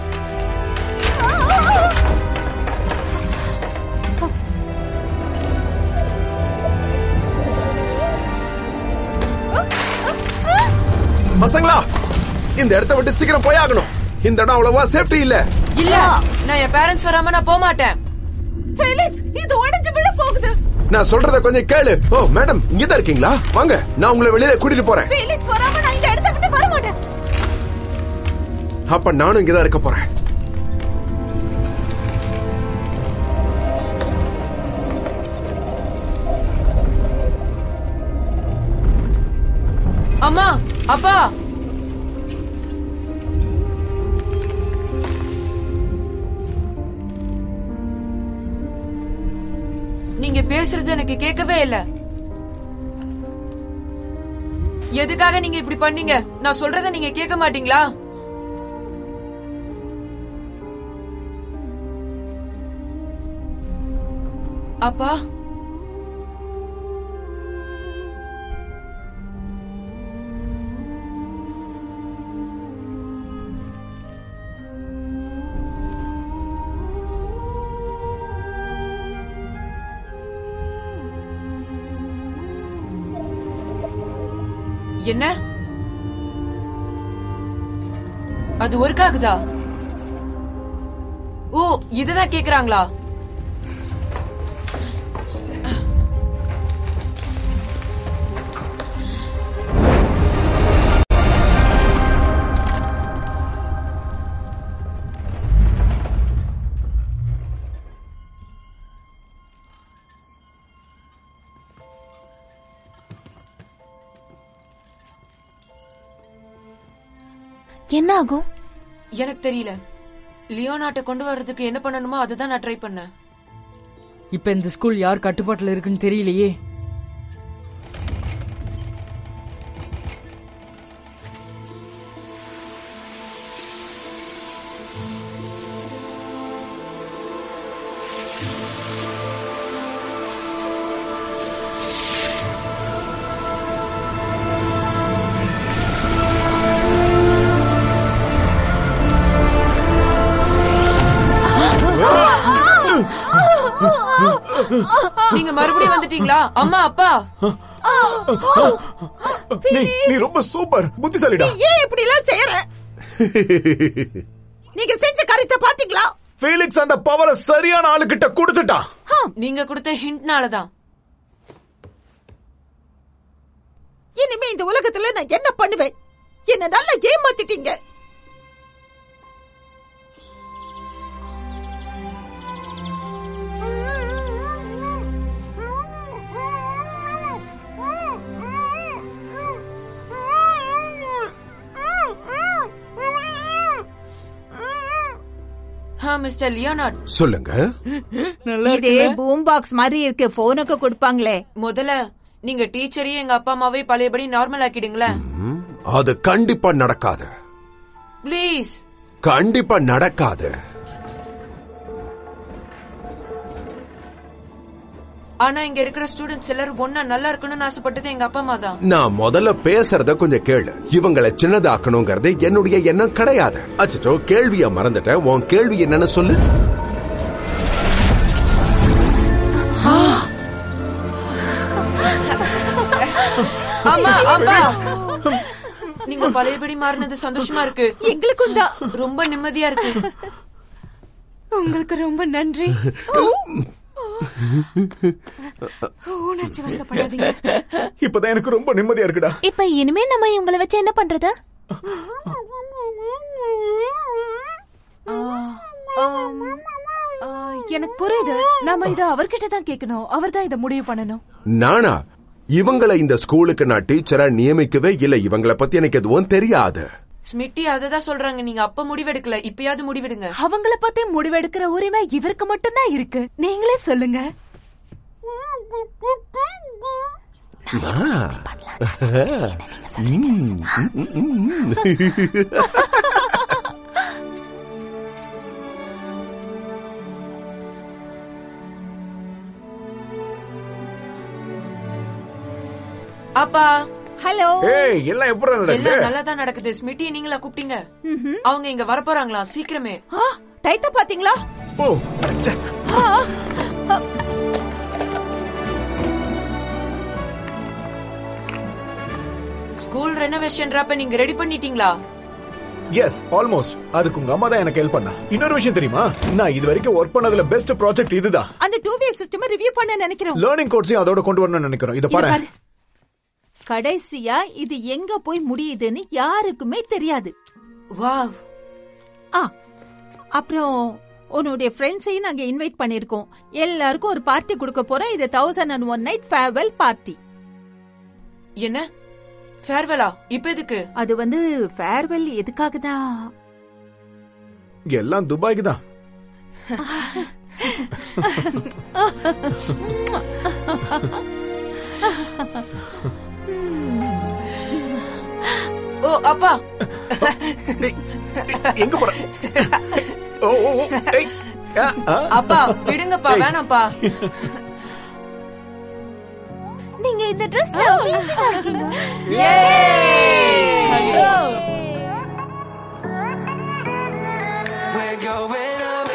பசங்களா, இந்த இடத்தை விட்டு சீக்கிரம் போயாகணும். இந்த இடம் அவ்வளவா சேஃப்டி இல்ல. இல்ல, நான் என் பேரண்ட்ஸ் வராம நான் போக மாட்டேன். ஃபெலிக்ஸ், இது உடைஞ்சு விழ போகுது. நான் சொல்றத கொஞ்சம் கேளு. ஓ மேடம், இங்கதான் இருக்கீங்களா? வாங்க, நான் உங்களை வெளியில கூட்டிட்டு போறேன். ஃபெலிக்ஸ் வராம நான் இந்த இடத்தை விட்டு வர மாட்டேன். அப்ப நானும் இங்கதான் இருக்க போறேன். அம்மா, அப்பா, நீங்க பேசுறது எனக்கு கேட்கவே இல்ல. எதுக்காக நீங்க இப்படி பண்ணீங்க? நான் சொல்றத நீங்க கேட்க மாட்டீங்களா? அப்பா, என்ன அது ஒர்க் ஆகுதா? ஓ, இதுதான் கேக்குறாங்களா? என்ன ஆகும் எனக்கு தெரியல. லியோனாட்ட கொண்டு வர்றதுக்கு என்ன பண்ணணுமோ அதுதான் நான் ட்ரை பண்ணேன். இப்ப இந்த ஸ்கூல் யார் கட்டுப்பாட்டுல இருக்குன்னு தெரியலையே. நீங்க மறுபடியும் வந்துட்டீங்களா? அம்மா, அப்பா, நீ நீ ரொம்ப சூப்பர், புத்திசாலிடா. ஏன் இப்படி எல்லாம் செய்யற? நீங்க செஞ்ச காரியத்தை பாத்தீங்களா? ஃபீலிக்ஸ் அந்த பவரை சரியான ஆளுகிட்ட கொடுத்துட்டான். நீங்க கொடுத்த ஹிண்ட்னாலதான். இனிமே இந்த உலகத்துல நான் என்ன பண்ணுவேன்? என்ன நல்லா ஏமாத்திட்டீங்க. மிஸ்டர் லியோனார்ட், சொல்லுங்க. இது பூம் பாக்ஸ் மாதிரி இருக்கு, போனுக்கு கொடுப்பாங்களே. முதல்ல நீங்க டீச்சரையும் எங்க அப்பா அம்மாவே பழையபடி நார்மல் ஆக்கிடுங்களேன். அது கண்டிப்பா நடக்காது. பிளீஸ். கண்டிப்பா நடக்காது. ஆனா இங்க இருக்கிற ஸ்டூடெண்ட்ஸ் எல்லாரும் ஒன்னா நல்லா இருக்கணும்னு ஆசைப்பட்டது எங்க அப்பா அம்மா தான். நான் முதல்ல பேசுறத கொஞ்சம் கேளு. இவங்களை சின்னதாக்கணுங்கிறது என்னுடைய எண்ணம் கிடையாது. அச்சோ, கேள்விய மறந்துட்டேன். உன் கேள்வி என்னன்னு சொல்லு. அம்மா, அப்பா, நீங்க பழையபடி மாறினது சந்தோஷமா இருக்கு. எங்களுக்கும் தான் ரொம்ப நிம்மதியா இருக்கு. உங்களுக்கு ரொம்ப நன்றி. உணர்ச்சி வசப்படாதீங்க. இப்பதான் எனக்கு ரொம்ப நிம்மதியா இருக்குடா. இப்ப இனிமே நம்ம இவங்களை வச்சு என்ன பண்றது? எனக்கு புரியுது. நாம இத அவர்கிட்ட தான் கேட்கணும். அவர் தான் இத முடிவு பண்ணணும். நானா? இவங்களை இந்த ஸ்கூலுக்கு நான் டீச்சரா நியமிக்கவே இல்ல. இவங்களை பத்தி எனக்கு எதுவும் தெரியாது. ஸ்மிட்டி அததான் சொல்றாங்க. நீங்க அப்ப முடிவெடுக்கல, இப்பயாவது முடிவெடுங்க. அவங்கள பத்தி முடிவெடுக்கிற உரிமை இவருக்கு மட்டும்தான் இருக்கு. நீங்களே சொல்லுங்க. அப்பா, ஹலோ. ஏய், எல்லாம் எப்படி நடக்குது? எல்லாம் நல்லா தான் நடக்குது. ஸ்மிட்டி நீங்களா கூப்பிட்டீங்க? அவங்க இங்க வர போறாங்களா சீக்கிரமே? டைத்த பாத்தீங்களா? ஓ, ஸ்கூல் ரெனோவேஷன்ன்றப்ப நீங்க ரெடி பண்ணிட்டீங்களா? Yes, almost. அதுக்கு உங்க அம்மா தான் எனக்கு ஹெல்ப் பண்ணா. இன்னொரு விஷயம் தெரியுமா? நான் இது வரைக்கும் ஒர்க் பண்ணதுல பெஸ்ட் ப்ராஜெக்ட் இதுதான். அந்த டூ வே சிஸ்டம் ரிவ்யூ பண்ண நினைக்கிறோம். லேர்னிங் கோட்ஸையும் அதோட கொண்டு வரணும்னு நினைக்கிறோம். இத பாரு. கடைசியா இது எங்க போய் முடியுதுன்னு யாருக்குமே தெரியாது. வாவ். ஆ, அப்புறம் உன்னுடைய ஃப்ரெண்ட்ஸையும் நாங்க இன்வைட் பண்ணிருக்கோம். எல்லாருக்கும் ஒரு பார்ட்டி கொடுக்க போறோம். இது thousand and one night farewell party. என்ன ஃபேர்வெலா? இப்ப எதுக்கு? அது வந்து ஃபேர்வெல் எதுக்காக தான்? எல்லாம் துபாய்க்கு தான். ஓ அப்பா, எங்க போற? ஓ ஓ ஏய் அப்பா விடுங்கப்பா, வேணாம்ப்பா. நீங்க இந்த ட்ரெஸ்ல அமேசிங்கா இருக்கீங்க. We're going up.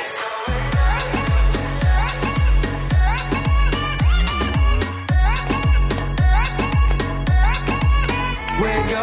We're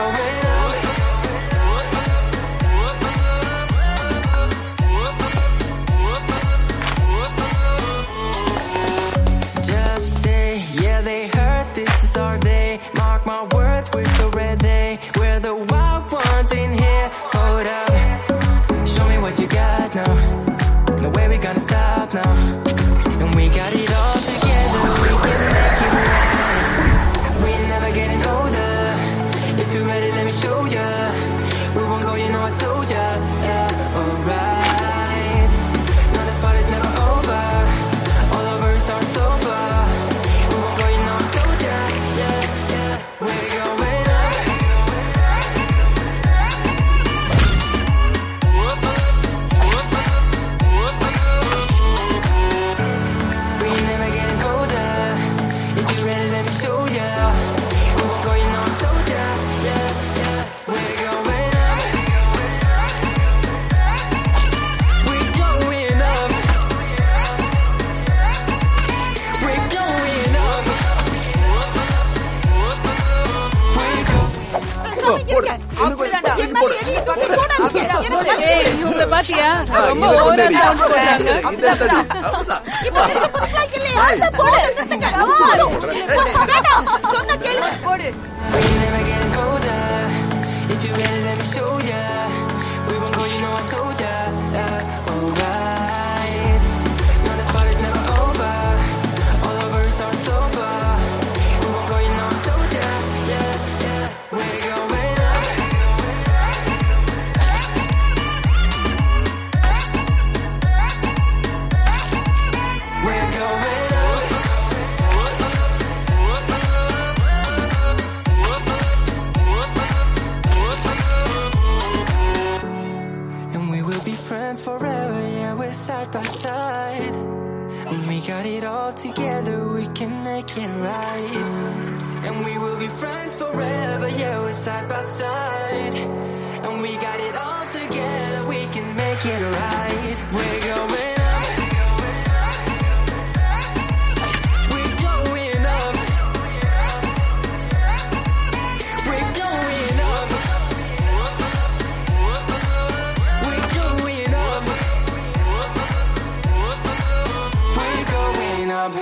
அப்படிதான்டா. என் மேல எதைய தூக்கி போடாதீங்க. எனக்கு வலி. ஏய் இவங்கள பாத்தியா ரொம்ப இதை ஓவரா கொண்டு சவுண்ட் போடுறாங்க இதை தடி. அவ்வளவுதான். இப்போ எனக்கு இல்லையா? அத போடு. நிறுத்துங்க. வேண்டாம். சொன்னா கேளு. போடு. Forever, yeah, we're side by side. And we got it all together, we can make it right. And we will be friends forever, yeah, we're side by side. And we got it all together, we can make it right. We're going up. We're going up. We're going up. We're going up. We're going up.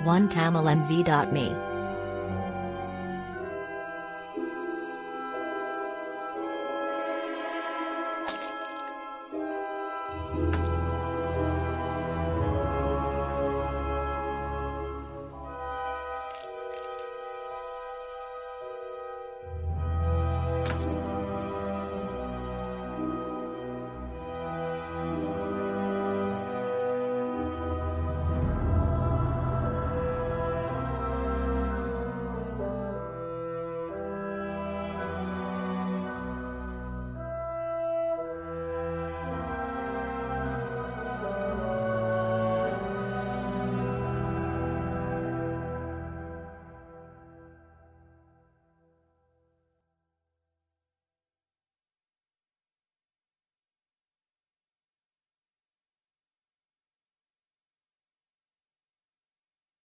one tamil m v dot me.